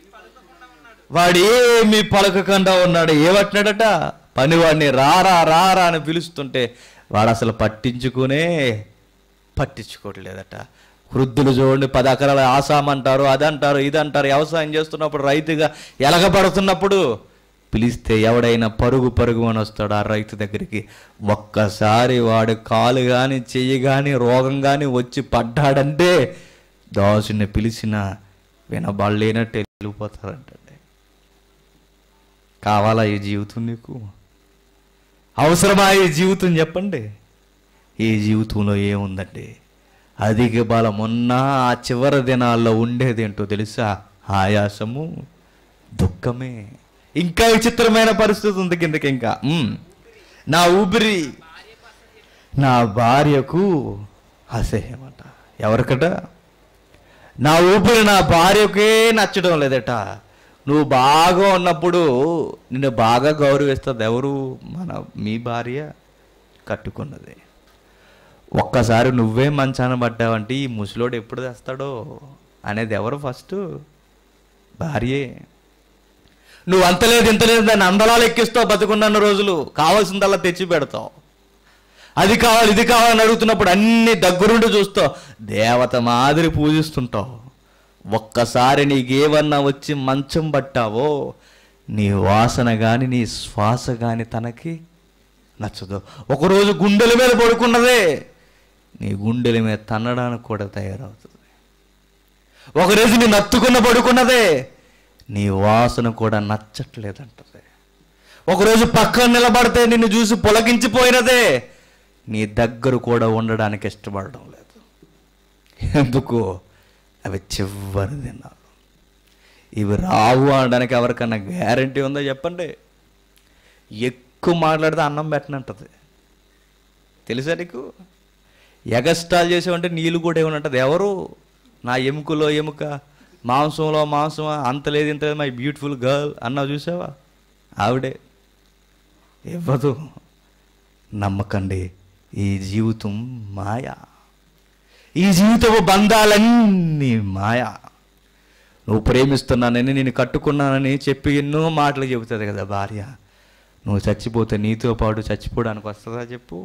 వాడేమి పలకకుండా ఉన్నాడు. ఏమంటున్నాడట? పనివాడిని రారా రారా అని పిలుస్తుంటే వాడు అసలు పట్టించుకోవట్లేదట. వృద్ధులు చూడండి 10 ఎకరాల ఆసామంటారు, అదంటారు, ఇదంటారు. వ్యవసాయం చేస్తున్నప్పుడు రైతుగా ఎలగబడుతున్నప్పుడు పిలిస్తే ఎవడైనా పరుగు పరుగు అని వస్తాడు ఆ రైతు దగ్గరికి. ఒక్కసారి వాడు కాలు కానీ చెయ్యి కానీ రోగం కానీ వచ్చి పడ్డాడంటే దాసుని పిలిచిన వినబడలేనట్టు వెళ్ళిపోతారంటండి. కావాలా ఈ జీవితం నీకు? అవసరమా ఈ జీవితం? చెప్పండి. ఈ జీవితంలో ఏముందండి? అధిక బలం ఉన్నా ఆ చివరి దినాల్లో ఉండేదేంటో తెలుసా? ఆయాసము, దుఃఖమే. ఇంకా విచిత్రమైన పరిస్థితి ఉంది కిందకి. ఇంకా నా ఊపిరి నా భార్యకు అసహ్యమట. ఎవరికట? నా ఊపిరి నా భార్యకే నచ్చడం లేదట. నువ్వు బాగా ఉన్నప్పుడు నిన్ను బాగా గౌరవిస్తుంది ఎవరు? మీ భార్య కట్టుకున్నది. ఒక్కసారి నువ్వే మంచాన పడ్డావంటే ఈ ముసలోడు ఎప్పుడు తెస్తాడో అనేది ఎవరు? ఫస్ట్ భార్యే. నువ్వు అంతలేదు ఇంతలేదు దాన్ని అందలాలు ఎక్కిస్తావు. బతుకున్న రోజులు కావాల్సిందల్లా తెచ్చి పెడతావు. అది కావాలి ఇది కావాలని అడుగుతున్నప్పుడు అన్ని దగ్గరుండి చూస్తావు. దేవత మాదిరి పూజిస్తుంటావు. ఒక్కసారి నీకేమన్నా వచ్చి మంచం పట్టావో నీ వాసన కానీ నీ శ్వాస కానీ తనకి నచ్చదు. ఒకరోజు గుండెల మీద పడుకున్నదే నీ గుండెల మీద తన్నడానికి కూడా తయారవుతుంది. ఒకరోజు నీ నత్తుకున్న పడుకున్నదే నీ వాసన కూడా నచ్చట్లేదంటది. ఒకరోజు పక్కన నిలబడితే నిన్ను చూసి పొలకించిపోయినదే నీ దగ్గర కూడా ఉండడానికి ఇష్టపడడం లేదు. ఎందుకు? అవి చివరి దినాలు. ఇవి రావు అనడానికి ఎవరికన్నా గ్యారంటీ ఉందో చెప్పండి? ఎక్కువ మాట్లాడితే అన్నం పెట్టనంటది. తెలుసా నీకు? ఎగస్టాల్ చేసావంటే నీళ్ళు కూడా ఏమనంటది. ఎవరు? నా ఎముకలో ఎముక, మాంసంలో మాంసమా, అంత లేదు ఇంత లేదు, మై బ్యూటిఫుల్ గర్ల్ అన్నావు చూసావా? ఆవిడే. ఇవ్వదు. నమ్మకండి, ఈ జీవితం మాయ. ఈ జీవితపు బంధాలన్నీ మాయ. నువ్వు ప్రేమిస్తున్నానని నేను కట్టుకున్నానని చెప్పి ఎన్నో మాటలు చెబుతుంది కదా భార్య. నువ్వు చచ్చిపోతే నీతో పాటు చచ్చిపోవడానికి వస్తుందా చెప్పు?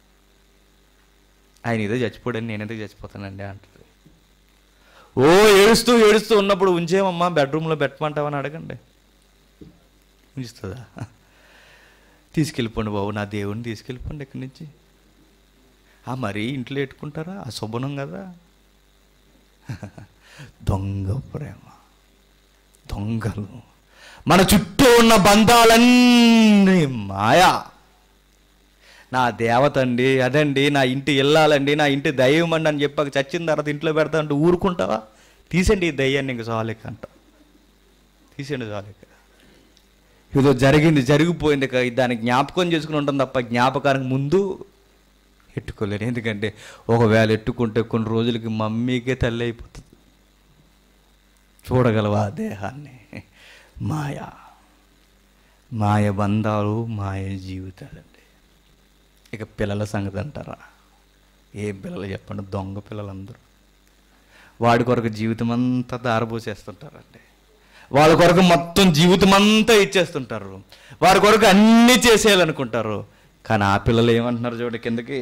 ఆయన ఏదో చచ్చిపోడని నేను ఎందుకు చచ్చిపోతానండి అంటుంది. ఓ ఏడుస్తూ ఏడుస్తూ ఉన్నప్పుడు ఉంచేమమ్మా బెడ్రూమ్లో పెట్టమంటావని అడగండి. ఉంచుతుందా? తీసుకెళ్ళిపోండి బాబు, నా దేవుడిని తీసుకెళ్ళిపోండి ఇక్కడి నుంచి. మరి ఇంట్లో పెట్టుకుంటారా? అశుభనం కదా. దొంగ ప్రేమ, దొంగలు. మన చుట్టూ ఉన్న బంధాలన్నీ మాయా. నా దేవత అండి, అదండి, నా ఇంటి వెళ్ళాలండి, నా ఇంటి దయ్యం అండి అని చెప్పాక చచ్చిన తర్వాత ఇంట్లో పెడతా అంటే ఊరుకుంటావా? తీసండి ఈ దయ్యాన్ని, ఇంక చాలేక అంట. తీసేయండి చాలేక. ఏదో జరిగింది జరిగిపోయింది, దాన్ని జ్ఞాపకం చేసుకుని ఉంటాం తప్ప జ్ఞాపకానికి ముందు ఎట్టుకోలేను. ఎందుకంటే ఒకవేళ ఎట్టుకుంటే కొన్ని రోజులకి మమ్మీకే తల్లి అయిపోతుంది. చూడగలవా దేహాన్ని? మాయ, మాయ బంధాలు, మాయ జీవితాలండి. ఇక పిల్లల సంగతి అంటారా? ఏం పిల్లలు చెప్పండి? దొంగ పిల్లలందరూ. వాడి కొరకు జీవితం అంతా దారబోసేస్తుంటారండి. వాళ్ళ కొరకు మొత్తం జీవితం అంతా ఇచ్చేస్తుంటారు. వారి కొరకు అన్నీ చేసేయాలనుకుంటారు. కానీ ఆ పిల్లలు ఏమంటున్నారు చూడండి కిందకి.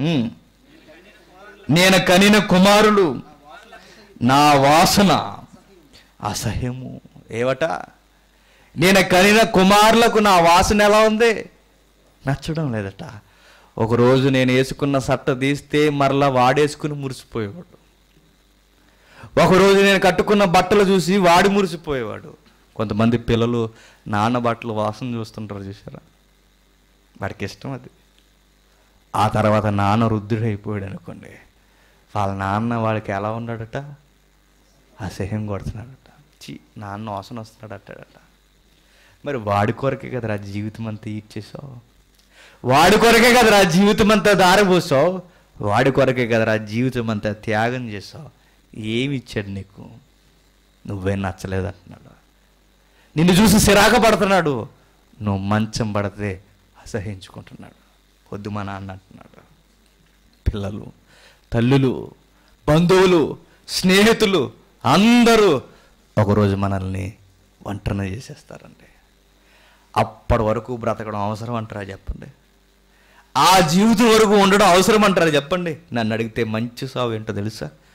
నేను కనిన కుమారులు నా వాసన అసహ్యము. ఏవట? నేను కనిన కుమారులకు నా వాసన ఎలా ఉంది? నచ్చడం లేదట. ఒకరోజు నేను వేసుకున్న సట్ట తీస్తే మరలా వాడేసుకుని మురిసిపోయేవాడు. ఒకరోజు నేను కట్టుకున్న బట్టలు చూసి వాడు మురిసిపోయేవాడు. కొంతమంది పిల్లలు నాన్న బట్టలు వాసన చూస్తుంటారు చూసారా? వాడికి ఇష్టం అది. ఆ తర్వాత నాన్న వృద్ధుడైపోయాడు అనుకోండి, వాళ్ళ నాన్న వాడికి ఎలా ఉన్నాడట? అసహ్యం కొడుతున్నాడట. నాన్న వాసన వస్తున్నాడట. మరి వాడి కొరకే కదరా జీవితం అంతా ఇచ్చేసావు. వాడి కొరకే కదరా జీవితం అంతా దారబోసావు. వాడి కొరకే కదరా జీవితం అంతా త్యాగం చేసావు. ఏమి ఇచ్చాడు నీకు? నువ్వే నచ్చలేదంటున్నాడు. నిన్ను చూసి సిరాక పడుతున్నాడు. నువ్వు మంచం పడితే అసహించుకుంటున్నాడు. వద్దు మా నాన్న అంటున్నాడు. పిల్లలు, తల్లులు, బంధువులు, స్నేహితులు అందరూ ఒకరోజు మనల్ని ఒంటరిని చేసేస్తారండి. అప్పటి వరకు బ్రతకడం అవసరం అంటారా చెప్పండి? ఆ జీవితం వరకు ఉండడం అవసరం అంటారా చెప్పండి? నన్ను అడిగితే మంచి సావు ఏంటో తెలుసా?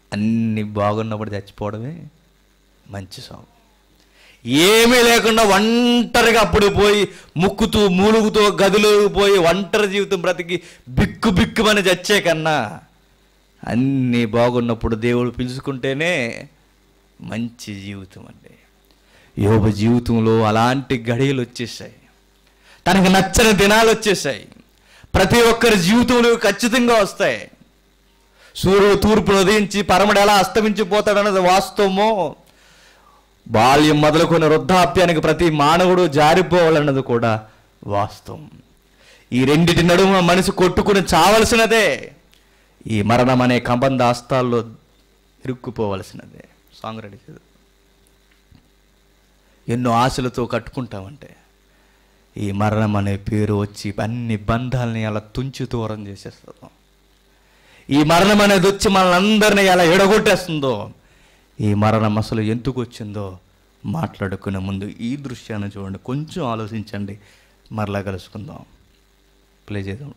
అన్నీ బాగున్నప్పుడు చచ్చిపోవడమే మంచి సాగు. ఏమీ లేకుండా ఒంటరిగా అప్పుడు పోయి ముక్కుతూ మూలుగుతూ గదిలోకి పోయి ఒంటరి జీవితం బ్రతికి బిక్కు బిక్కుమని చచ్చే కన్నా అన్నీ బాగున్నప్పుడు దేవుడు పిలుచుకుంటేనే మంచి జీవితం అండి. యోబు జీవితంలో అలాంటి గడియలు వచ్చేసాయి, తనకు నచ్చని దినాలు వచ్చేసాయి. ప్రతి ఒక్కరి జీవితంలో ఖచ్చితంగా వస్తాయి. సూర్యుడు తూర్పును ఉదయించి పరమడు ఎలా అస్తమించిపోతాడన్నది వాస్తవమో, బాల్యం మొదలుకొని వృద్ధాప్యానికి ప్రతి మానవుడు జారిపోవాలన్నది కూడా వాస్తవం. ఈ రెండిటి నడుమ మనిషి కొట్టుకుని చావలసినదే. ఈ మరణం అనే కంబంధ హస్తాల్లో ఇరుక్కుపోవలసినదే. సాంగ్ రెడీ కదా. ఎన్నో ఆశలతో కట్టుకుంటామంటే ఈ మరణం అనే పేరు వచ్చి అన్ని బంధాలని అలా తుంచి దూరం చేసేస్తుందో, ఈ మరణం అనేది వచ్చి మనల్ని అందరినీ ఎలా ఎడగొట్టేస్తుందో, ఈ మరణం అసలు ఎందుకు వచ్చిందో మాట్లాడుకునే ముందు ఈ దృశ్యాన్ని చూడండి, కొంచెం ఆలోచించండి. మరలా కలుసుకుందాం. ప్లే చేద్దాం.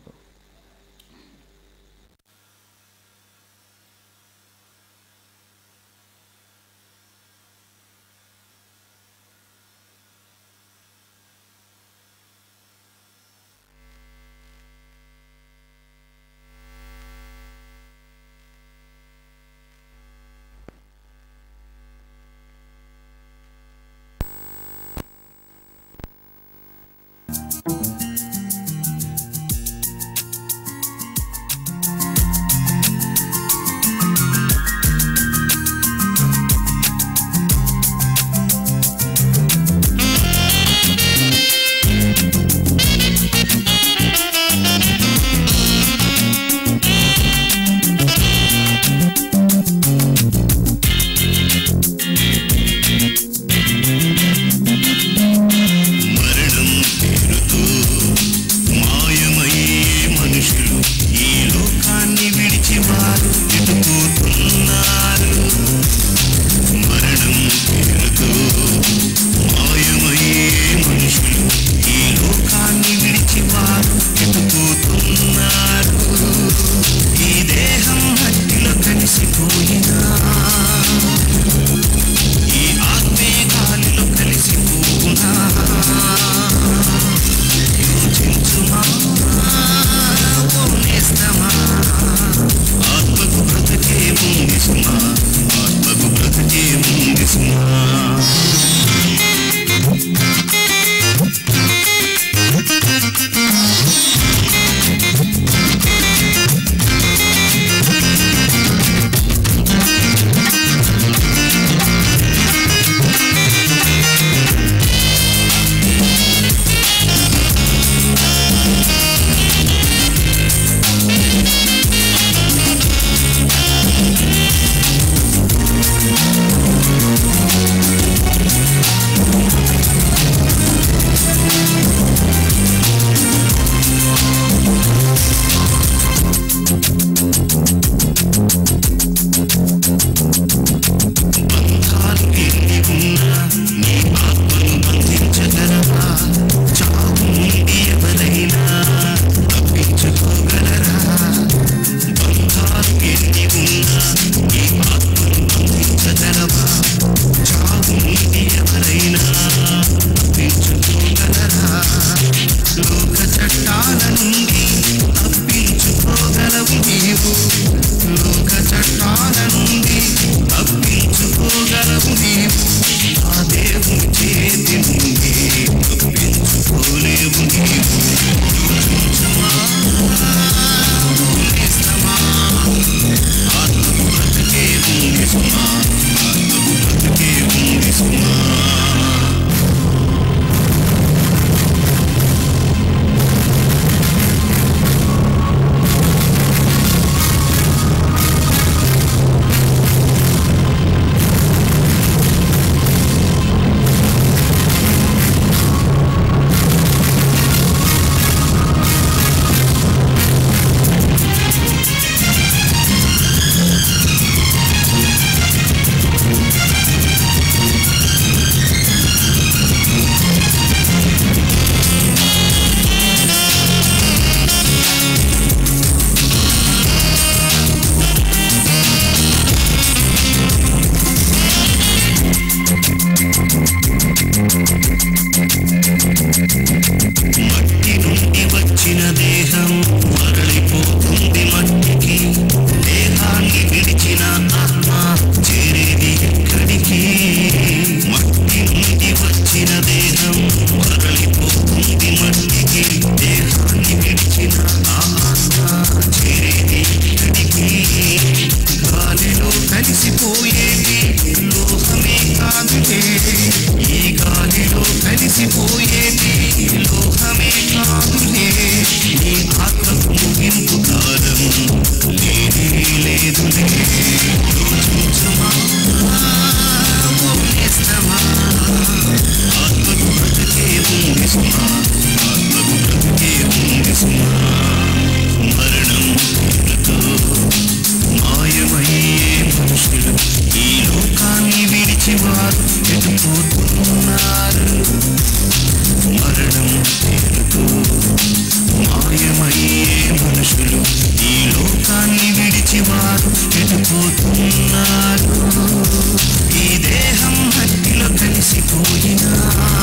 కలిసిపోయే లోకమే కాదులే, నీ ఆత్మకు ముగింపు కాలం లేనే లేదులే. యోచించుమా ఓ నేస్తమా, ఆత్మకు బ్రతికే ఉంది సుమా, ఆత్మకు బ్రతికే ఉంది సుమా. మరణం పేరుతో మాయమయ్యే మనుషులు ఈ లోకాన్ని విడిచి వారు ఎటుపోతున్నారు. మరణం పేరుతో మాయమయ్యే మనుషులు ఈ లోకాన్ని విడిచి వారు ఎటుపోతున్నారు. ఈ దేహం మట్టిలో కలిసిపోయినా,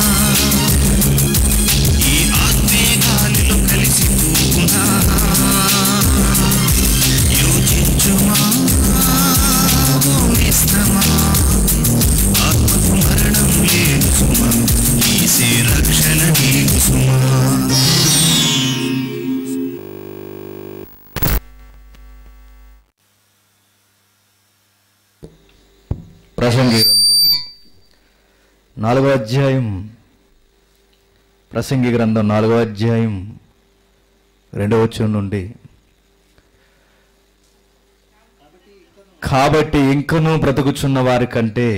ఈ ఆత్మే గాలిలో కలిసిపోనా. యోచించుమా ఇస్తమా, ఆత్మకు మరణం లేదు సుమా, ఈసే రక్షణ నీకు సుమా. ప్రసంగి గ్రంథం 4వ అధ్యాయం, ప్రసంగి గ్రంథం 4వ అధ్యాయం 2వ వచనం నుండి, కాబట్టి ఇంకనూ బ్రతుకుచున్న వారి కంటే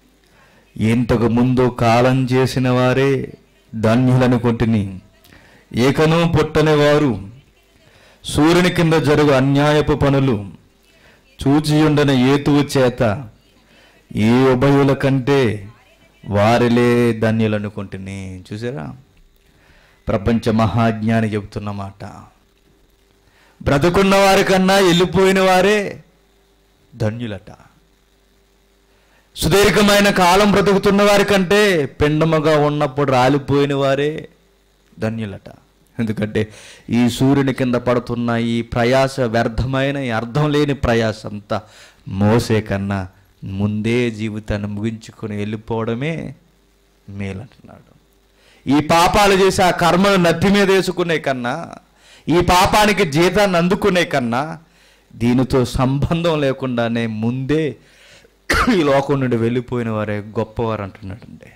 ఇంతకు ముందు కాలం చేసిన వారే ధన్యులనుకుంటుని, ఏకనూ పుట్టని వారు సూర్యుని కింద జరుగు అన్యాయపు పనులు చూచియుండని ఏతువు చేత ఈ ఉభయుల కంటే వారిలే ధన్యులనుకుంటుని. చూసారా, ప్రపంచ మహాజ్ఞాని చెబుతున్న మాట. బ్రతుకున్న వారి కన్నా వెళ్ళిపోయిన వారే ధన్యులట. సుదీర్ఘమైన కాలం బ్రతుకుతున్న వారి కంటే పిండముగా ఉన్నప్పుడు రాలిపోయిన వారే ధన్యులట. ఎందుకంటే ఈ సూర్యుని కింద పడుతున్న ఈ ప్రయాస వ్యర్థమైన, ఈ అర్థం లేని ప్రయాస అంతా మోసే కన్నా ముందే జీవితాన్ని ముగించుకొని వెళ్ళిపోవడమే మేలంటున్నాడు. ఈ పాపాలు చేసి ఆ కర్మను నత్తి మీద వేసుకునే కన్నా, ఈ పాపానికి జీతాన్ని అందుకునే కన్నా, దీనితో సంబంధం లేకుండానే ముందే ఈ లోకం నుండి వెళ్ళిపోయిన వారే గొప్పవారు అంటున్నాడండి.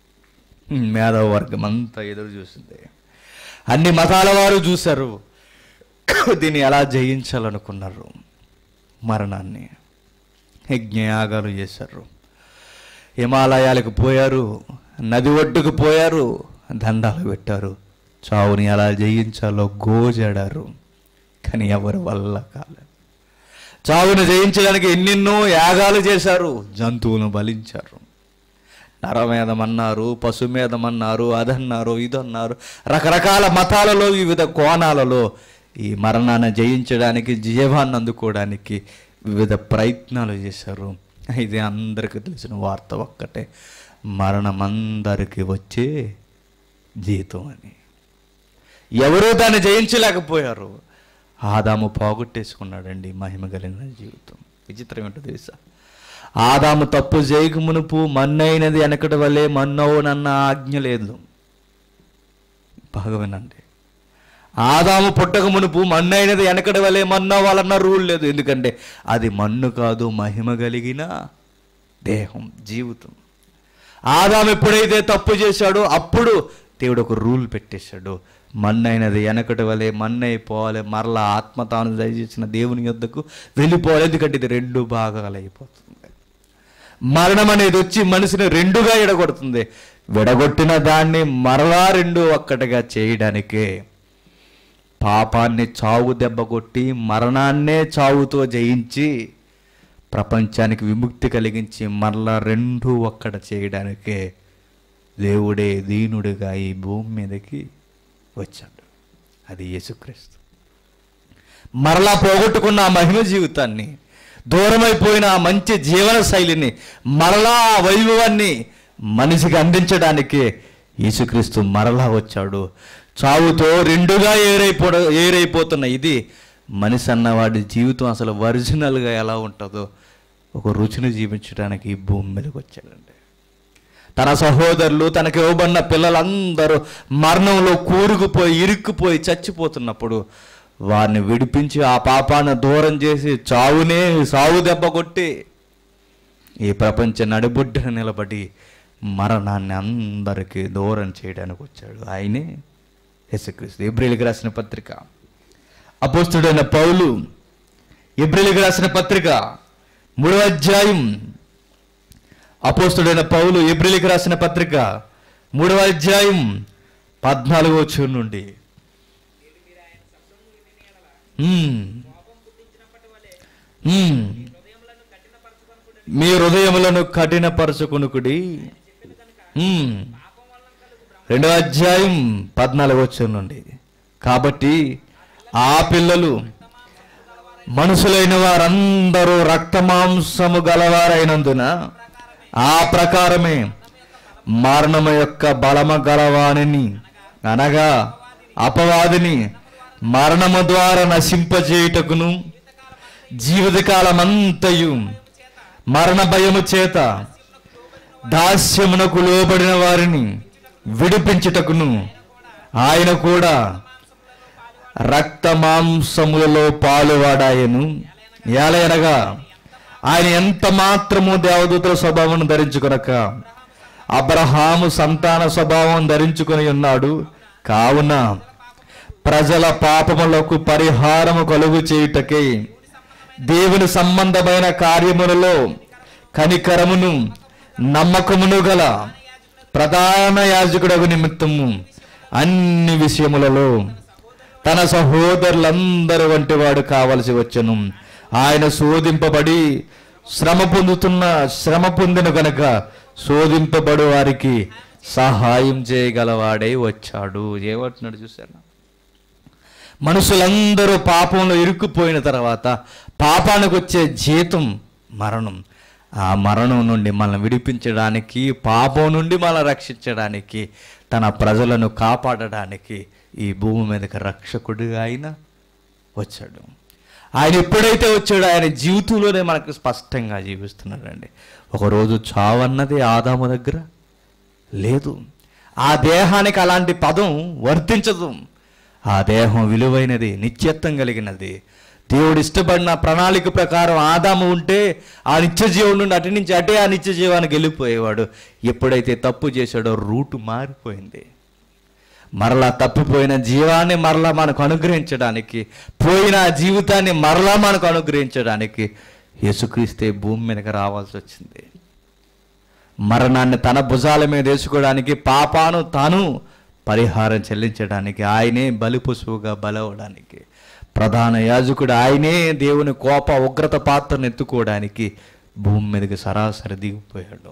మేధావ వర్గం అంతా ఎదురు చూసింది. అన్ని మతాల వారు చూశారు, దీన్ని ఎలా జయించాలనుకున్నారు. మరణాన్ని యజ్ఞయాగాలు చేశారు, హిమాలయాలకు పోయారు, నది ఒడ్డుకు పోయారు, దండాలు పెట్టారు, చావుని ఎలా జయించాలో గోజాడారు. కానీ ఎవరి వల్ల కాలేదు. చావును జయించడానికి ఎన్నెన్నో యాగాలు చేశారు, జంతువులను బలించారు, నరమేధమన్నారు, పశుమేధమన్నారు, అదన్నారు, ఇదన్నారు. రకరకాల మతాలలో, వివిధ కోణాలలో ఈ మరణాన్ని జయించడానికి, జీవాన్ని అందుకోవడానికి వివిధ ప్రయత్నాలు చేశారు. ఇది అందరికీ తెలిసిన వార్త ఒక్కటే, మరణం అందరికీ వచ్చే జీతం అని. ఎవరూ దాన్ని జయించలేకపోయారు. ఆదాము పోగొట్టేసుకున్నాడండి మహిమ కలిగిన జీవితం. విచిత్రం ఏంటో తెలుసా, ఆదాము తప్పు చేయక మునుపు మన్నైనది వెనకటి వల్లే మన్నవునన్న ఆజ్ఞ లేదు. బాగా వినండి, ఆదాము పుట్టక మునుపు మన్నైనది వెనకటి వల్లే మన్నవ్వాలన్న రూల్ లేదు. ఎందుకంటే అది మన్ను కాదు, మహిమ కలిగిన దేహం, జీవితం. ఆదాము ఎప్పుడైతే తప్పు చేశాడో అప్పుడు దేవుడు ఒక రూల్ పెట్టేశాడు. మన్నైనది వెనకటి వలె మన్నైపోవాలి, మరలా ఆత్మ తాను దయచేసిన దేవుని యొద్దకు వెళ్ళిపోవాలి. ఎందుకంటే ఇది 2 భాగాలు అయిపోతుంది. మరణం అనేది వచ్చి మనిషిని 2గా విడగొడుతుంది. విడగొట్టిన దాన్ని మరలా 2 ఒక్కటిగా చేయడానికే పాపాన్ని చావు దెబ్బ కొట్టి మరణాన్నే చావుతో జయించి ప్రపంచానికి విముక్తి కలిగించి మరలా 2 ఒక్కట చేయడానికే దేవుడే దీనుడిగా ఈ భూమి మీదకి వచ్చాడు. అది యేసుక్రీస్తు. మరలా పోగొట్టుకున్న ఆ మహిమ జీవితాన్ని, దూరమైపోయిన ఆ మంచి జీవన శైలిని, మరలా ఆ వైభవాన్ని మనిషికి అందించడానికే యేసుక్రీస్తు మరలా వచ్చాడు. చావుతో 2గా ఏరైపోతున్న ఇది మనిషి అన్నవాడి జీవితం అసలు ఒరిజినల్గా ఎలా ఉంటుందో ఒక రుచిని జీవించడానికి ఈ భూమి మీదకి వచ్చాడండి. తన సహోదరులు, తనకి ఇవ్వబడిన పిల్లలందరూ మరణంలో కూరుకుపోయి, ఇరుక్కుపోయి చచ్చిపోతున్నప్పుడు వారిని విడిపించి ఆ పాపాన్ని దూరం చేసి చావు దెబ్బ కొట్టి ఈ ప్రపంచ నడిబొడ్డున నిలబడి మరణాన్ని అందరికీ దూరం చేయడానికి వచ్చాడు. ఆయనే యేసుక్రీస్తు. హెబ్రీయులకు రాసిన పత్రిక, అపోస్తలుడైన పౌలు హెబ్రీయులకు రాసిన పత్రిక 3వ అధ్యాయం, అపోస్తలుడైన పౌలు హెబ్రీయులకు రాసిన పత్రిక 3వ అధ్యాయం 14వ వచనం నుండి మీ హృదయములను కఠినపరచుకొనుకుడి. 2వ అధ్యాయం 14వ వచనం నుండి కాబట్టి ఆ పిల్లలు మనుషులైన వారందరూ రక్తమాంసము గలవారైనందున ఆ ప్రకారమే మరణము యొక్క బలము గలవానిని అనగా అపవాదిని మరణము ద్వారా నశింపజేయుటకును జీవితకాలమంతయు మరణ భయము చేత దాస్యమునకు లోబడిన వారిని విడిపించుటకును ఆయన కూడా రక్త మాంసములలో పాలువాడాయను. ఏలయనగా ఆయన ఎంత మాత్రము దేవదూతల స్వభావం ధరించుకొనక అబ్రహాము సంతాన స్వభావం ధరించుకొని ఉన్నాడు. కావున ప్రజల పాపములకు పరిహారము కలుగు చేయుటకై దేవుని సంబంధమైన కార్యములలో కనికరమును నమ్మకమును గల ప్రధాన యాజకుడగు నిమిత్తము అన్ని విషయములలో తన సహోదరులందరి వంటి వాడు కావలసి వచ్చెను. ఆయన శోధింపబడి శ్రమ పొందిన గనుక శోధింపబడు వారికి సహాయం చేయగలవాడై వచ్చాడు. ఏమంటున్నాడు చూశాను? మనుషులందరూ పాపంలో ఇరుక్కుపోయిన తర్వాత పాపానికి వచ్చే జీతం మరణం. ఆ మరణం నుండి మనల్ని విడిపించడానికి, పాపం నుండి మనల్ని రక్షించడానికి, తన ప్రజలను కాపాడడానికి ఈ భూమి మీదకి రక్షకుడిగా ఆయన వచ్చాడు. ఆయన ఎప్పుడైతే వచ్చాడో ఆయన జీవితంలోనే మనకు స్పష్టంగా జీవిస్తున్నాడండి. ఒకరోజు చావన్నది ఆదాము దగ్గర లేదు. ఆ దేహానికి అలాంటి పదం వర్తించదు. ఆ దేహం విలువైనది, నిత్యత్వం కలిగినది. దేవుడు ఇష్టపడిన ప్రణాళిక ప్రకారం ఆదాము ఉంటే ఆ నిత్య జీవం నుండి అటు నుంచి అటే ఆ నిత్య జీవానికి వెళ్ళిపోయేవాడు. ఎప్పుడైతే తప్పు చేశాడో రూటు మారిపోయింది. మరలా తప్పిపోయిన జీవాన్ని మరలా మనకు అనుగ్రహించడానికి, పోయిన జీవితాన్ని మరలా మనకు అనుగ్రహించడానికి యేసుక్రీస్తే భూమి మీదకి రావాల్సి వచ్చింది. మరణాన్ని తన భుజాల మీద వేసుకోవడానికి, పాపాను తాను పరిహారం చెల్లించడానికి, ఆయనే బలి పశువుగా బలవడానికి, ప్రధాన యాజకుడు ఆయనే దేవుని కోప ఉగ్రత పాత్రను ఎత్తుకోవడానికి భూమి మీదకి సరాసరి దిగిపోయాడు.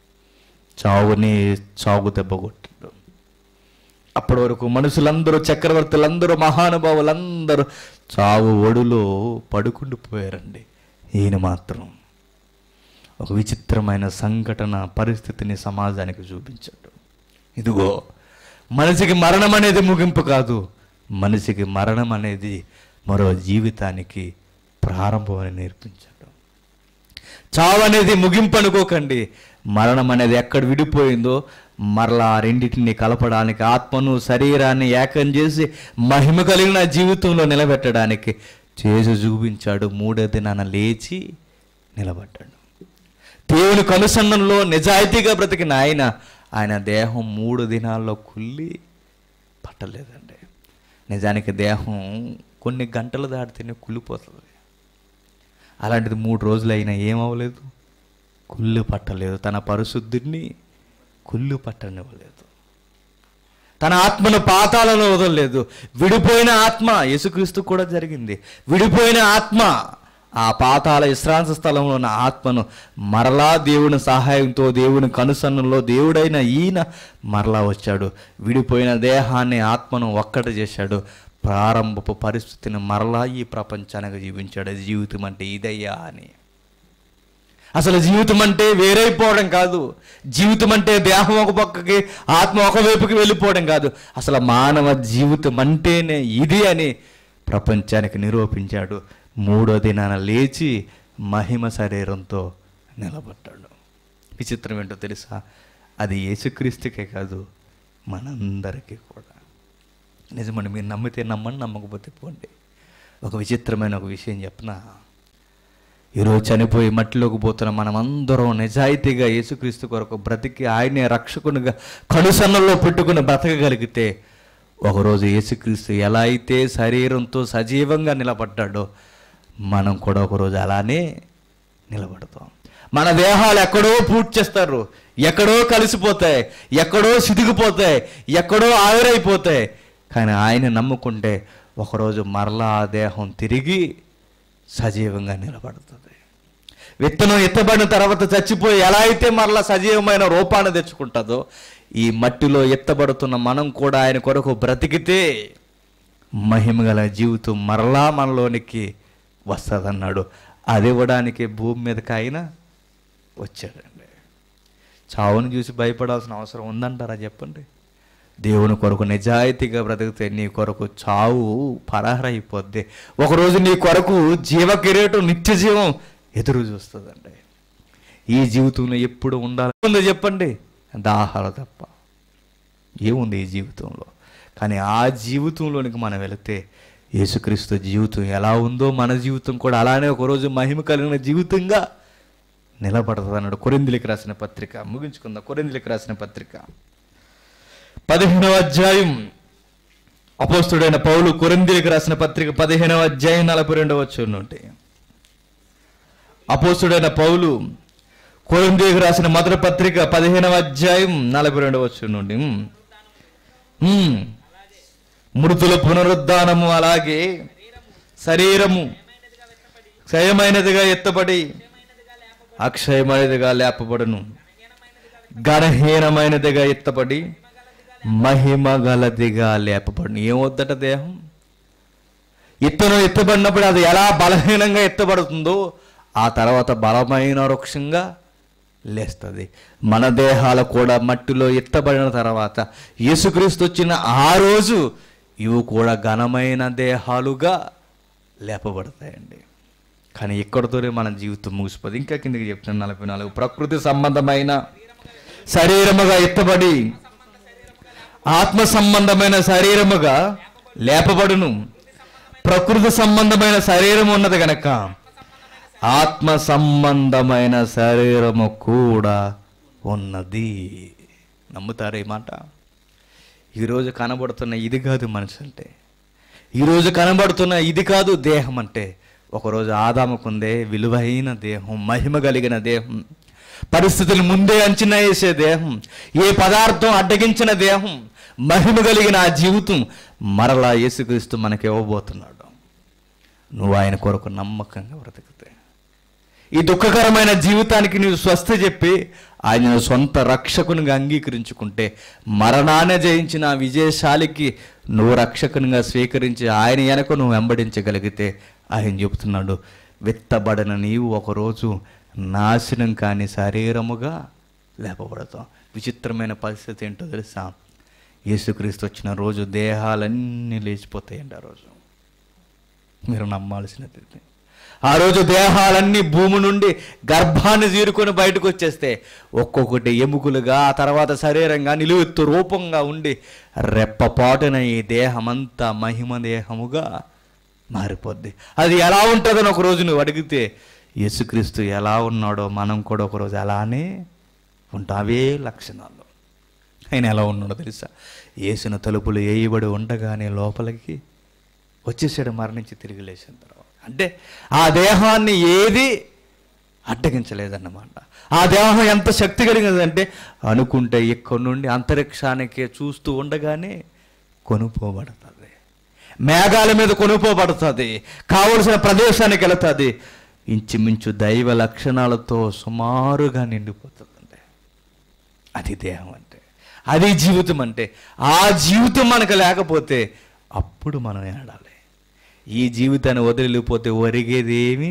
చావుని చావు దెబ్బ కొట్టాడు. అప్పటి వరకు మనుషులందరూ, చక్రవర్తులందరూ, మహానుభావులందరూ చావు ఒడిలో పడుకుండిపోయారండి. ఈయన మాత్రం ఒక విచిత్రమైన సంఘటన పరిస్థితిని సమాజానికి చూపించాడు. ఇదిగో, మనిషికి మరణం అనేది ముగింపు కాదు, మనిషికి మరణం అనేది మరో జీవితానికి ప్రారంభం అని నేర్పించాడు. చావు అనేది ముగింపు అనుకోకండి. మరణం అనేది ఎక్కడ విడిపోయిందో మరలా ఆ రెండింటిని కలపడానికి, ఆత్మను శరీరాన్ని ఏకం చేసి మహిమ కలిగిన జీవితంలో నిలబెట్టడానికి చేసి చూపించాడు. 3వ దినాన లేచి నిలబడ్డాడు. దేవుని కనుసన్నల్లో నిజాయితీగా బ్రతికిన ఆయన దేహం 3 దినాల్లో కుళ్ళి పట్టలేదండి. నిజానికి దేహం కొన్ని గంటలు దాటితేనే కుళ్ళిపోతుంది. అలాంటిది 3 రోజులు అయినా ఏమవ్వలేదు, కుళ్ళు పట్టలేదు. తన పరిశుద్ధిని కుళ్ళు పట్టనివ్వలేదు. తన ఆత్మను పాతాళంలో వదలలేదు. విడిపోయిన ఆత్మ, యేసుక్రీస్తు కూడా జరిగింది. విడిపోయిన ఆత్మ ఆ పాతాళ విశ్రాంత స్థలంలో ఉన్న ఆత్మను మరలా దేవుని సహాయంతో, దేవుని కనుసన్నంలో దేవుడైన ఈయన మరలా వచ్చాడు. విడిపోయిన దేహాన్ని, ఆత్మను ఒక్కటి చేశాడు. ప్రారంభపు పరిస్థితిని మరలా ఈ ప్రపంచానికి జీవించాడు. జీవితం అంటే ఇదయ్యా అని. అసలు జీవితం అంటే వేరైపోవడం కాదు. జీవితం అంటే దేహం ఒక పక్కకి, ఆత్మ ఒకవైపుకి వెళ్ళిపోవడం కాదు. అసలు మానవ జీవితం అంటేనే ఇది అని ప్రపంచానికి నిరూపించాడు. 3వ దినాన లేచి మహిమ శరీరంతో నిలబడ్డాడు. విచిత్రం ఏంటో తెలుసా? అది యేసుక్రీస్తుకే కాదు, మనందరికీ కూడా. నిజమండి, మీరు నమ్మితే నమ్మండి, నమ్మకపోతే పోండి. ఒక విచిత్రమైన ఒక విషయం చెప్పనా? ఈరోజు చనిపోయి మట్టిలోకి పోతున్న మనమందరం నిజాయితీగా యేసుక్రీస్తు కొరకు బ్రతికి ఆయనే రక్షకునిగా కనుసన్నల్లో పెట్టుకుని బ్రతకగలిగితే ఒకరోజు యేసుక్రీస్తు ఎలా అయితే శరీరంతో సజీవంగా నిలబడ్డాడో మనం కూడా ఒకరోజు అలానే నిలబడతాం. మన దేహాలు ఎక్కడో పూర్తి చేస్తారు, ఎక్కడో కలిసిపోతాయి, ఎక్కడో సిదిగిపోతాయి, ఎక్కడో ఆవిరైపోతాయి. కానీ ఆయన నమ్ముకుంటే ఒకరోజు మరలా ఆ దేహం తిరిగి సజీవంగా నిలబడుతుంది. విత్తనం ఎత్తబడిన తర్వాత చచ్చిపోయి ఎలా అయితే మరలా సజీవమైన రూపాన్ని తెచ్చుకుంటుందో ఈ మట్టిలో ఎత్తబడుతున్న మనం కూడా ఆయన కొరకు బ్రతికితే మహిమగల జీవితం మరలా మనలోనికి వస్తుందన్నాడు. అది ఇవ్వడానికి భూమి మీదకి ఆయన వచ్చాడండి. చావును చూసి భయపడాల్సిన అవసరం ఉందంటారా చెప్పండి? దేవుని కొరకు నిజాయితీగా బ్రతికితే నీ కొరకు చావు పరారైపోద్ది. ఒకరోజు నీ కొరకు జీవ కిరీటం నిత్య జీవం ఎదురు చూస్తుందండి. ఈ జీవితంలో ఎప్పుడు ఉండాలి చెప్పండి? దాహాలు తప్ప ఏముంది ఈ జీవితంలో? కానీ ఆ జీవితంలోనికి మనం వెళితే యేసుక్రీస్తు జీవితం ఎలా ఉందో మన జీవితం కూడా అలానే ఒకరోజు మహిమ కలిగిన జీవితంగా నిలబడుతుంది అన్నాడు. కొరింథీయులకు రాసిన పత్రిక ముగించుకుందాం. కొరింథీయులకు రాసిన పత్రిక 15వ అధ్యాయం. అపోస్తలుడైన పౌలు కొరింథీయులకు రాసిన పత్రిక 15వ అధ్యాయం 42వ వచనం నుండి. అపోస్తలుడైన పౌలు కొరింథీయులకు రాసిన మొదటి పత్రిక 15వ అధ్యాయం 42వ వచనం నుండి. మృతుల పునరుద్ధానము అలాగే శరీరము క్షయమైనదిగా ఎత్తబడి అక్షయమైనదిగా లేపబడును, ఘనహీనమైనదిగా ఎత్తబడి మహిమ గలదిగా లేపబడును. ఏమొద్దట దేహం? ఇత్తనం ఎత్తబడినప్పుడు అది ఎలా బలహీనంగా ఎత్తబడుతుందో ఆ తర్వాత బలమైన వృక్షంగా లేస్తుంది. మన దేహాలు కూడా మట్టిలో ఎత్తబడిన తర్వాత యేసుక్రీస్తు వచ్చిన ఆ రోజు ఇవి కూడా ఘనమైన దేహాలుగా లేపబడతాయండి. కానీ ఇక్కడితోనే మన జీవితం ముగిసిపోదు. ఇంకా కిందకి చెప్తున్నాను 44. ప్రకృతి సంబంధమైన శరీరముగా ఎత్తబడి ఆత్మ సంబంధమైన శరీరముగా లేపబడును. ప్రకృతి సంబంధమైన శరీరం ఉన్నది కనుక ఆత్మ సంబంధమైన శరీరము కూడా ఉన్నది. నమ్ముతారా ఈ మాట? ఈరోజు కనబడుతున్న ఇది కాదు మనిషి అంటే, ఈరోజు కనబడుతున్న ఇది కాదు దేహం అంటే. ఒకరోజు ఆదాముకుందే విలువైన దేహం, మహిమ కలిగిన దేహం, పరిస్థితులు ముందే అంచనా వేసే దేహం, ఏ పదార్థం అడ్డగించిన దేహం, మహిమ కలిగిన ఆ జీవితం మరలా యేసుక్రీస్తు మనకి ఇవ్వబోతున్నాడు. నువ్వు ఆయన కొరకు నమ్మకంగా బ్రతికితే ఈ దుఃఖకరమైన జీవితానికి నువ్వు స్వస్థ చెప్పి ఆయన సొంత రక్షకునిగా అంగీకరించుకుంటే మరణాన్ని జయించిన విజయశాలికి నువ్వు రక్షకునిగా స్వీకరించి ఆయన వెనక నువ్వు వెంబడించగలిగితే ఆయన చెబుతున్నాడు, విత్తబడిన నీవు ఒకరోజు నాశనం కాని శరీరముగా లేపబడతాం. విచిత్రమైన పరిస్థితి ఏంటో తెలుసా? యేసుక్రీస్తు వచ్చిన రోజు దేహాలన్నీ లేచిపోతాయండి. ఆ రోజు మీరు నమ్మాల్సినది. ఆ రోజు దేహాలన్నీ భూమి నుండి గర్భాన్ని చీరుకొని బయటకు వచ్చేస్తే ఒక్కొక్కటి ఎముకలుగా, ఆ తర్వాత శరీరంగా నిలువెత్తు రూపంగా ఉండి రెప్పపాటున ఈ దేహమంతా మహిమ దేహముగా మారిపోద్ది. అది ఎలా ఉంటుందని ఒకరోజు నువ్వు అడిగితే యేసుక్రీస్తు ఎలా ఉన్నాడో మనం కూడా ఒకరోజు అలానే ఉంటాం. అవే లక్షణాలు. ఆయన ఎలా ఉన్నాడో తెలుసా? యేసున తలుపులు వేయబడి ఉండగానే లోపలికి వచ్చేసాడు, మరణించి తిరిగి లేచిన తర్వాత. అంటే ఆ దేహాన్ని ఏది అడ్డగించలేదన్నమాట. ఆ దేహం ఎంత శక్తి కలిగినదంటే అనుకుంటే ఇక్కడి నుండి అంతరిక్షానికి చూస్తూ ఉండగానే కొనుక్కోబడుతుంది, మేఘాల మీద కొనుక్కోబడుతుంది, కావలసిన ప్రదేశానికి వెళుతుంది. ఇంచుమించు దైవ లక్షణాలతో సుమారుగా నిండిపోతుందండి. అది దేహం అంటే, అది జీవితం అంటే. ఆ జీవితం మనకు లేకపోతే అప్పుడు మనం ఏడాలి. ఈ జీవితాన్ని వదిలిపోతే ఒరిగేదేమీ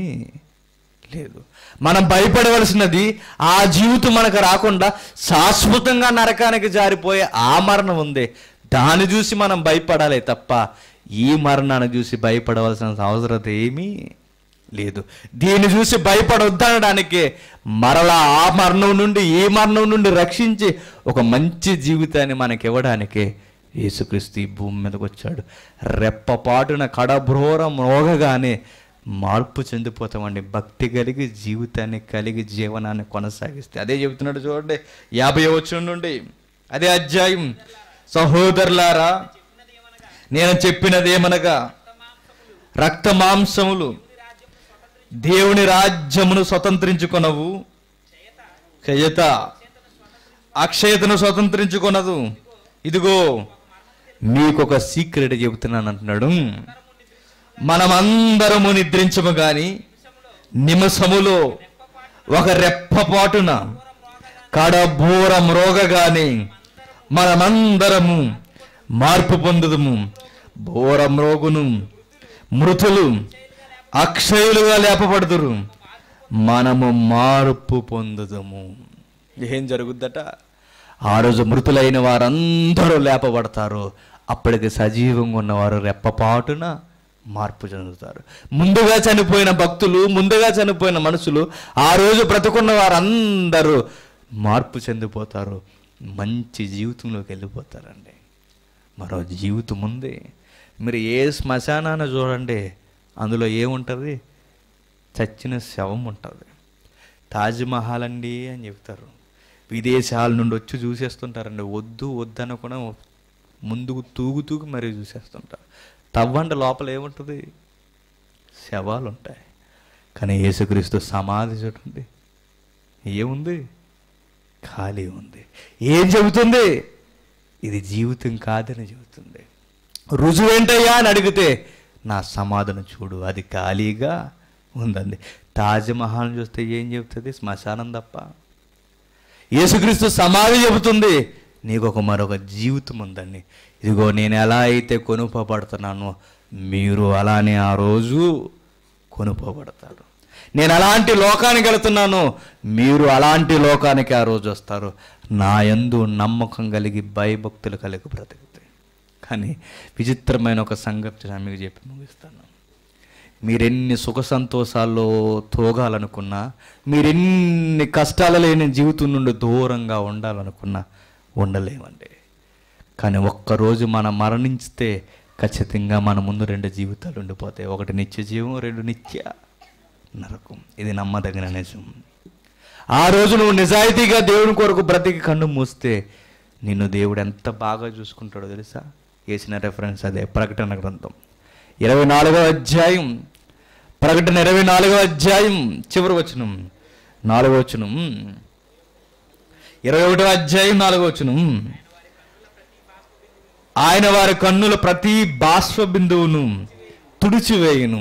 లేదు. మనం భయపడవలసినది ఆ జీవితం మనకు రాకుండా శాశ్వతంగా నరకానికి జారిపోయే ఆ మరణం ఉంది. దాన్ని చూసి మనం భయపడాలి తప్ప ఈ మరణాన్ని చూసి భయపడవలసిన అవసరం ఏమీ లేదు. దీన్ని చూసి భయపడొద్దనడానికి మరలా ఆ మరణం నుండి ఈ మరణం నుండి రక్షించి ఒక మంచి జీవితాన్ని మనకి ఇవ్వడానికే యేసుక్రీస్తు ఈ భూమి మీదకి వచ్చాడు. రెప్పపాటున కడబ్రోరం మోగగానే మార్పు చెందిపోతామండి. భక్తి కలిగి జీవితాన్ని కలిగి జీవనాన్ని కొనసాగిస్తే. అదే చెబుతున్నాడు చూడండి 50వ వచనం నుండి అదే అధ్యాయం. సహోదరులారా, నేను చెప్పినదేమనగా రక్త మాంసములు దేవుని రాజ్యమును స్వతంత్రించుకొనవు, క్షయత అక్షయతను స్వతంత్రించుకొనదు. ఇదిగో మీకొక సీక్రెట్ చెబుతున్నాను అంటున్నాడు. మనమందరము నిద్రించము గాని నిమిషములో ఒక రెప్పపాటున కడబూర మ్రోగగాని మనమందరము మార్పు పొందుదుము. బోర మ్రోగును మృతులు అక్షయులుగా లేపబడుదురు, మనము మార్పు పొందుదుము. ఏం జరుగుద్దట? ఆ రోజు మృతులైన వారందరూ లేపబడతారు. అప్పటికి సజీవంగా ఉన్నవారు రెప్పపాటున మార్పు చెందుతారు. ముందుగా చనిపోయిన భక్తులు, ముందుగా చనిపోయిన మనుషులు, ఆ రోజు బ్రతుకున్న వారందరూ మార్పు చెందిపోతారు, మంచి జీవితంలోకి వెళ్ళిపోతారండి. మరో జీవితం ఉంది. మీరు ఏ శ్మశానాన్ని చూడండి, అందులో ఏముంటుంది? చచ్చిన శవం ఉంటుంది. తాజ్మహల్ అండి అని చెప్తారు. విదేశాల నుండి వచ్చి చూసేస్తుంటారండి. వద్దు వద్దన కూడా ముందుకు తూగు మరీ చూసేస్తుంటారు. తవ్వండి, లోపల ఏముంటుంది? శవాలు ఉంటాయి. కానీ యేసుక్రీస్తు సమాధి చూడండి, ఏముంది? ఖాళీ ఉంది. ఏం చెబుతుంది? ఇది జీవితం కాదని చెబుతుంది. రుజువేంటయ్యా అని అడిగితే, నా సమాధిని చూడు, అది ఖాళీగా ఉందండి. తాజ్మహల్ని చూస్తే ఏం చెబుతుంది? శ్మశానం తప్ప. యేసుక్రీస్తు సమాధి చెబుతుంది, నీకు మరొక జీవితం ఉందండి. ఇదిగో నేను ఎలా అయితే కొనుపబడుతున్నానో మీరు అలానే ఆ రోజు కొనుపబడతారు. నేను అలాంటి లోకానికి వెళుతున్నానో మీరు అలాంటి లోకానికి ఆ రోజు వస్తారు. నా యందు నమ్మకం కలిగి భయభక్తులు కలిగి బ్రతుకుతాయి. కానీ విచిత్రమైన ఒక సంగతి నేను మీకు చెప్పి ముగిస్తాను. మీరెన్ని సుఖ సంతోషాల్లో తోగాలనుకున్నా, మీరెన్ని కష్టాలు లేని జీవితం నుండి దూరంగా ఉండాలనుకున్నా ఉండలేమండి. కానీ ఒక్కరోజు మనం మరణించితే ఖచ్చితంగా మన ముందు 2 జీవితాలు ఉండిపోతాయి. ఒకటి నిత్య జీవం, 2 నిత్య నరకం. ఇది నమ్మదగిన నిజం. ఆ రోజు నువ్వు నిజాయితీగా దేవుని కొరకు బ్రతికి కన్ను మూస్తే నిన్ను దేవుడు ఎంత బాగా చూసుకుంటాడో తెలుసా? వేసిన రెఫరెన్స్ అదే ప్రకటన గ్రంథం 24వ అధ్యాయం. ప్రకటన 24వ అధ్యాయం చివరి వచనం 4వ వచనం. 21వ అధ్యాయం 4వ వచనం. ఆయన వారి కన్నుల ప్రతి బాష్ప బిందువును తుడిచివేయును,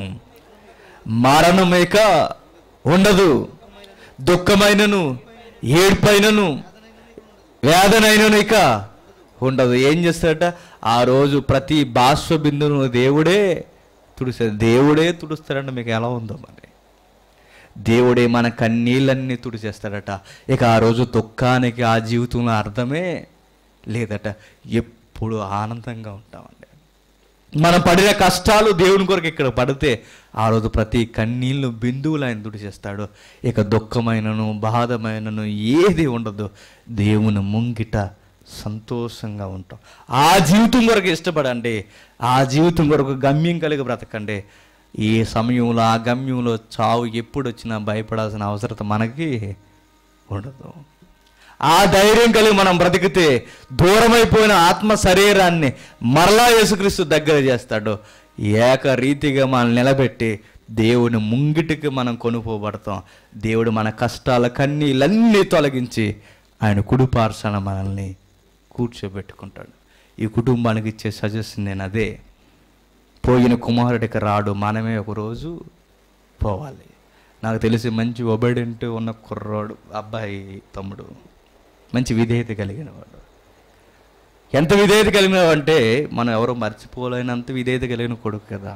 మరణమేక ఉండదు, దుఃఖమైనను ఏడ్పైనను వేదనైనను ఇక ఉండదు. ఏం చేస్తాడట? ఆ రోజు ప్రతి బాష్ప బిందువును దేవుడే తుడిస్తాడు. దేవుడే తుడుస్తాడంటే మీకు ఎలా ఉందో మరి. దేవుడే మన కన్నీళ్ళన్నీ తుడిచేస్తాడట. ఇక ఆ రోజు దుఃఖానికి, ఆ జీవితంలో అర్థమే లేదట. ఎప్పుడు ఆనందంగా ఉంటామండి. మనం పడిన కష్టాలు దేవుని కొరకు ఇక్కడ పడితే ఆ రోజు ప్రతి కన్నీళ్ళు బిందువులు ఆయన తుడిచేస్తాడు. ఇక దుఃఖమైనను బాధమైనను ఏది ఉండదు. దేవుని ముంగిట సంతోషంగా ఉంటాం. ఆ జీవితం కొరకు ఇష్టపడండి. ఆ జీవితం కొరకు గమ్యం కలిగి బ్రతకండి. ఏ సమయంలో ఆ గమ్యంలో చావు ఎప్పుడు వచ్చినా భయపడాల్సిన అవసరం మనకి ఉండదు. ఆ ధైర్యం కలిగి మనం బ్రతికితే దూరమైపోయిన ఆత్మ శరీరాన్ని మరలా యేసుక్రీస్తు దగ్గర చేస్తాడు. ఏకరీతిగా మనం నిలబెట్టి దేవుని ముంగిటికి మనం కొనుక్కోబడతాం. దేవుడు మన కష్టాల కన్నీళ్ళన్నీ తొలగించి ఆయన కుడిపార్శ్వన మనల్ని కూర్చోబెట్టుకుంటాడు. ఈ కుటుంబానికి ఇచ్చే సజెషన్ నేను అదే. పోయిన కుమారుడికి రాడు, మనమే ఒకరోజు పోవాలి. నాకు తెలిసి మంచి ఒబెడెంట్ ఉన్న కుర్రాడు, అబ్బాయి తమ్ముడు, మంచి విధేయత కలిగిన వాడు. ఎంత విధేయత కలిగినవంటే మనం ఎవరో మర్చిపోలేనంత విధేయత కలిగిన కొడుకు కదా.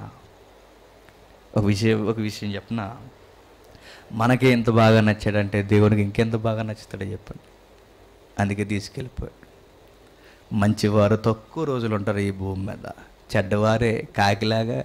ఒక విషయం చెప్పనా, మనకే ఎంత బాగా నచ్చాడంటే దేవునికి ఇంకెంత బాగా నచ్చుతాడో చెప్పండి. అందుకే తీసుకెళ్ళిపోయాడు. మంచివారు తక్కువ రోజులు ఉంటారు ఈ భూమి మీద, చెడ్డవారే కాకిలాగా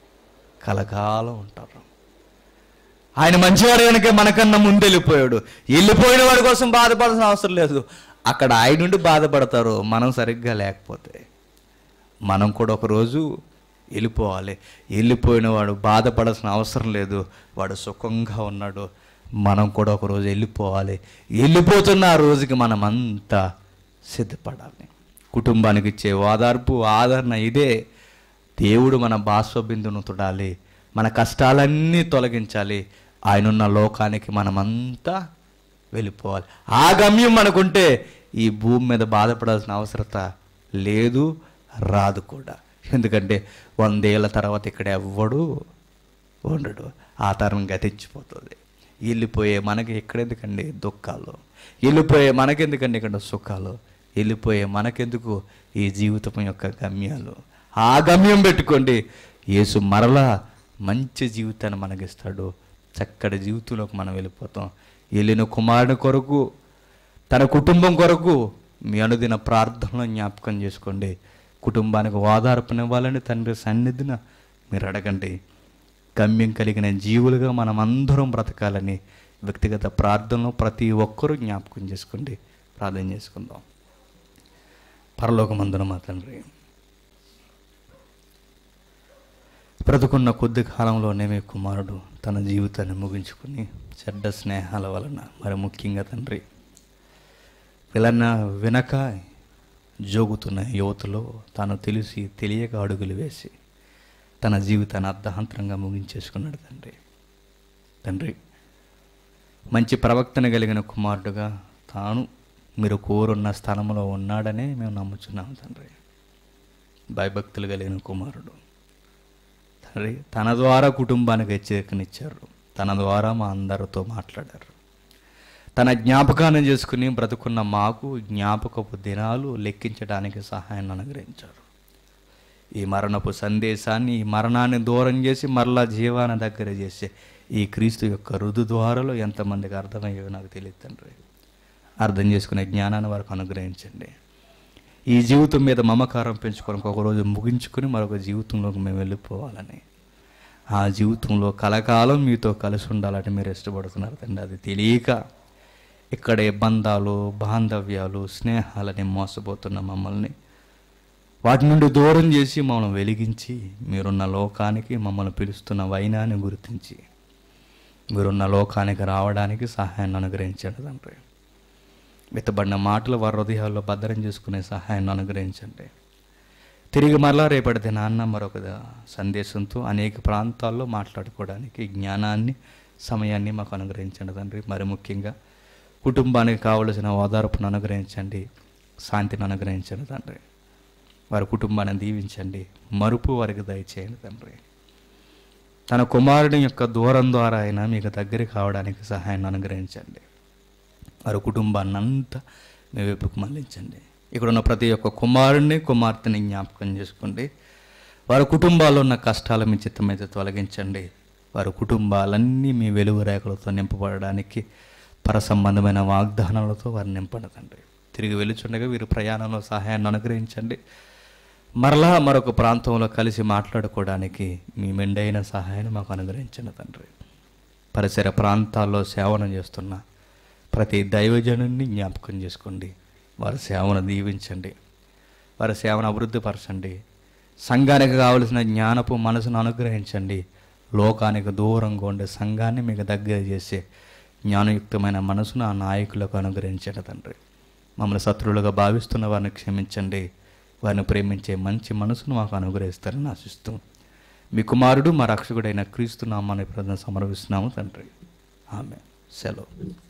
కలకాలం ఉంటారు. ఆయన మంచివాడు కనుక మనకన్నా ముందు వెళ్ళిపోయాడు. వెళ్ళిపోయిన వాడి కోసం బాధపడాల్సిన అవసరం లేదు. అక్కడ ఆయన నుండి బాధపడతారు మనం సరిగ్గా లేకపోతే. మనం కూడా ఒకరోజు వెళ్ళిపోవాలి. వెళ్ళిపోయిన వాడు బాధపడాల్సిన అవసరం లేదు, వాడు సుఖంగా ఉన్నాడు. మనం కూడా ఒకరోజు వెళ్ళిపోవాలి. వెళ్ళిపోతున్న ఆ రోజుకి మనం అంతా సిద్ధపడాలి. కుటుంబానికి ఇచ్చే ఓదార్పు, ఆదరణ ఇదే. దేవుడు మన బాష్పబిందును తుడాలి, మన కష్టాలన్నీ తొలగించాలి. ఆయనున్న లోకానికి మనమంతా వెళ్ళిపోవాలి. ఆ గమ్యం మనకుంటే ఈ భూమి మీద బాధపడాల్సిన అవసరత లేదు, రాదు కూడా. ఎందుకంటే 100 ఏళ్ళ తర్వాత ఇక్కడ ఎవ్వడు ఉండడు. ఆ తరం గతించిపోతుంది. వెళ్ళిపోయే మనకి ఎక్కడెందుకండి దుఃఖాలు, వెళ్ళిపోయే మనకెందుకండి ఇక్కడ సుఖాలు, వెళ్ళిపోయే మనకెందుకు ఈ జీవితం యొక్క గమ్యాలు. ఆ గమ్యం పెట్టుకోండి. యేసు మరలా మంచి జీవితాన్ని మనకిస్తాడు. చక్కటి జీవితంలోకి మనం వెళ్ళిపోతాం. వెళ్ళిన కుమారుని కొరకు, తన కుటుంబం కొరకు మీ అనుదిన ప్రార్థనలో జ్ఞాపకం చేసుకోండి. కుటుంబానికి ఓదార్పునివ్వాలని తండ్రి సన్నిధిన మీరు అడగండి. గమ్యం కలిగిన జీవులుగా మనం అందరం బ్రతకాలని వ్యక్తిగత ప్రార్థనలో ప్రతి ఒక్కరూ జ్ఞాపకం చేసుకోండి. ప్రార్థన చేసుకుందాం. పరలోకమందున మా తండ్రి, బ్రతుకున్న కొద్ది కాలంలోనే మీ కుమారుడు తన జీవితాన్ని ముగించుకుని చెడ్డ స్నేహాల వలన, మరి ముఖ్యంగా తండ్రి వినక జోగుతున్న యువతలో తాను తెలిసి తెలియక అడుగులు వేసి తన జీవితాన్ని అర్ధహాంతరంగా ముగించేసుకున్నాడు. తండ్రి మంచి ప్రవక్తన కలిగిన కుమారుడుగా తాను మీరు కోరున్న స్థానంలో ఉన్నాడనే మేము నమ్ముచున్నాము. తండ్రి భయభక్తులు కలిగిన కుమారుడు తండ్రి, తన ద్వారా కుటుంబానికి హెచ్చరికనిచ్చారు, తన ద్వారా మా అందరితో మాట్లాడారు. తన జ్ఞాపకాన్ని చేసుకుని బ్రతుకున్న మాకు జ్ఞాపకపు దినాలు లెక్కించడానికి సహాయాన్ని అనుగ్రహించారు. ఈ మరణపు సందేశాన్ని, ఈ మరణాన్ని దూరం చేసి మరలా జీవాన్ని దగ్గర చేసే ఈ క్రీస్తు యొక్క రుదు ద్వారాలో ఎంతమందికి అర్థమయ్యేవో నాకు తెలియదు తండ్రి. అర్థం చేసుకునే జ్ఞానాన్ని వారికి అనుగ్రహించండి. ఈ జీవితం మీద మమకారం పెంచుకొని ఒకరోజు ముగించుకొని మరొక జీవితంలోకి మేము వెళ్ళిపోవాలని, ఆ జీవితంలో కలకాలం మీతో కలిసి ఉండాలని మీరు ఇష్టపడుతున్నారు తండ్రి. అది తెలియక ఇక్కడే బంధాలు, బాంధవ్యాలు, స్నేహాలని మోసపోతున్న మమ్మల్ని వాటి నుండి దూరం చేసి మమ్మల్ని వెలిగించి మీరున్న లోకానికి మమ్మల్ని పిలుస్తున్న వైనాన్ని గుర్తించి మీరున్న లోకానికి రావడానికి సహాయాన్ని అనుగ్రహించండి తండ్రి. విత్తబడిన మాటలు వారి హృదయాల్లో భద్రం చేసుకునే సహాయాన్ని అనుగ్రహించండి. తిరిగి మరలా రేపటి దినాన్న మరొక సందేశంతో అనేక ప్రాంతాల్లో మాట్లాడుకోవడానికి జ్ఞానాన్ని, సమయాన్ని మాకు అనుగ్రహించండి తండ్రి. మరి ముఖ్యంగా కుటుంబానికి కావలసిన ఓదార్పును అనుగ్రహించండి, శాంతిని అనుగ్రహించండి తండ్రి. వారి కుటుంబాన్ని దీవించండి, మరుపు వారికి దయచేయండి తండ్రి. తన కుమారుని యొక్క దూరం ద్వారా అయినా మీకు దగ్గరికి కావడానికి సహాయాన్ని అనుగ్రహించండి. వారి కుటుంబాన్ని అంతా మీ వైపుకు మళ్ళించండి. ఇక్కడ ఉన్న ప్రతి ఒక్క కుమారుణ్ణి, కుమార్తెని జ్ఞాపకం చేసుకోండి. వారి కుటుంబాల్లో ఉన్న కష్టాలు మీ చిత్తమైతే తొలగించండి. వారి కుటుంబాలన్నీ మీ వెలుగు రేఖలతో నింపబడడానికి పరసంబంధమైన వాగ్దానాలతో వారిని నింపండి తండ్రి. తిరిగి వెలుచుండగా వీరి ప్రయాణంలో సహాయాన్ని అనుగ్రహించండి. మరలా మరొక ప్రాంతంలో కలిసి మాట్లాడుకోవడానికి మీ మెండైన సహాయాన్ని మాకు అనుగ్రహించండి తండ్రి. పరిసర ప్రాంతాల్లో సేవను చేస్తున్న ప్రతి దైవజనుని జ్ఞాపకం చేసుకోండి. వారి సేవను దీవించండి, వారి సేవను అభివృద్ధిపరచండి. సంఘానికి కావలసిన జ్ఞానపు మనసును అనుగ్రహించండి. లోకానికి దూరంగా ఉండే సంఘాన్ని మీకు దగ్గర చేసే జ్ఞానయుక్తమైన మనసును ఆ నాయకులకు అనుగ్రహించండి తండ్రి. మమ్మల్ని శత్రువులుగా భావిస్తున్న వారిని క్షమించండి. వారిని ప్రేమించే మంచి మనసును మాకు అనుగ్రహిస్తారని ఆశిస్తూ మీ కుమారుడు మా రక్షకుడైన క్రీస్తు నామాన్ని ప్రార్థన సమర్పిస్తున్నాము తండ్రి. ఆమేన్. సెలవు.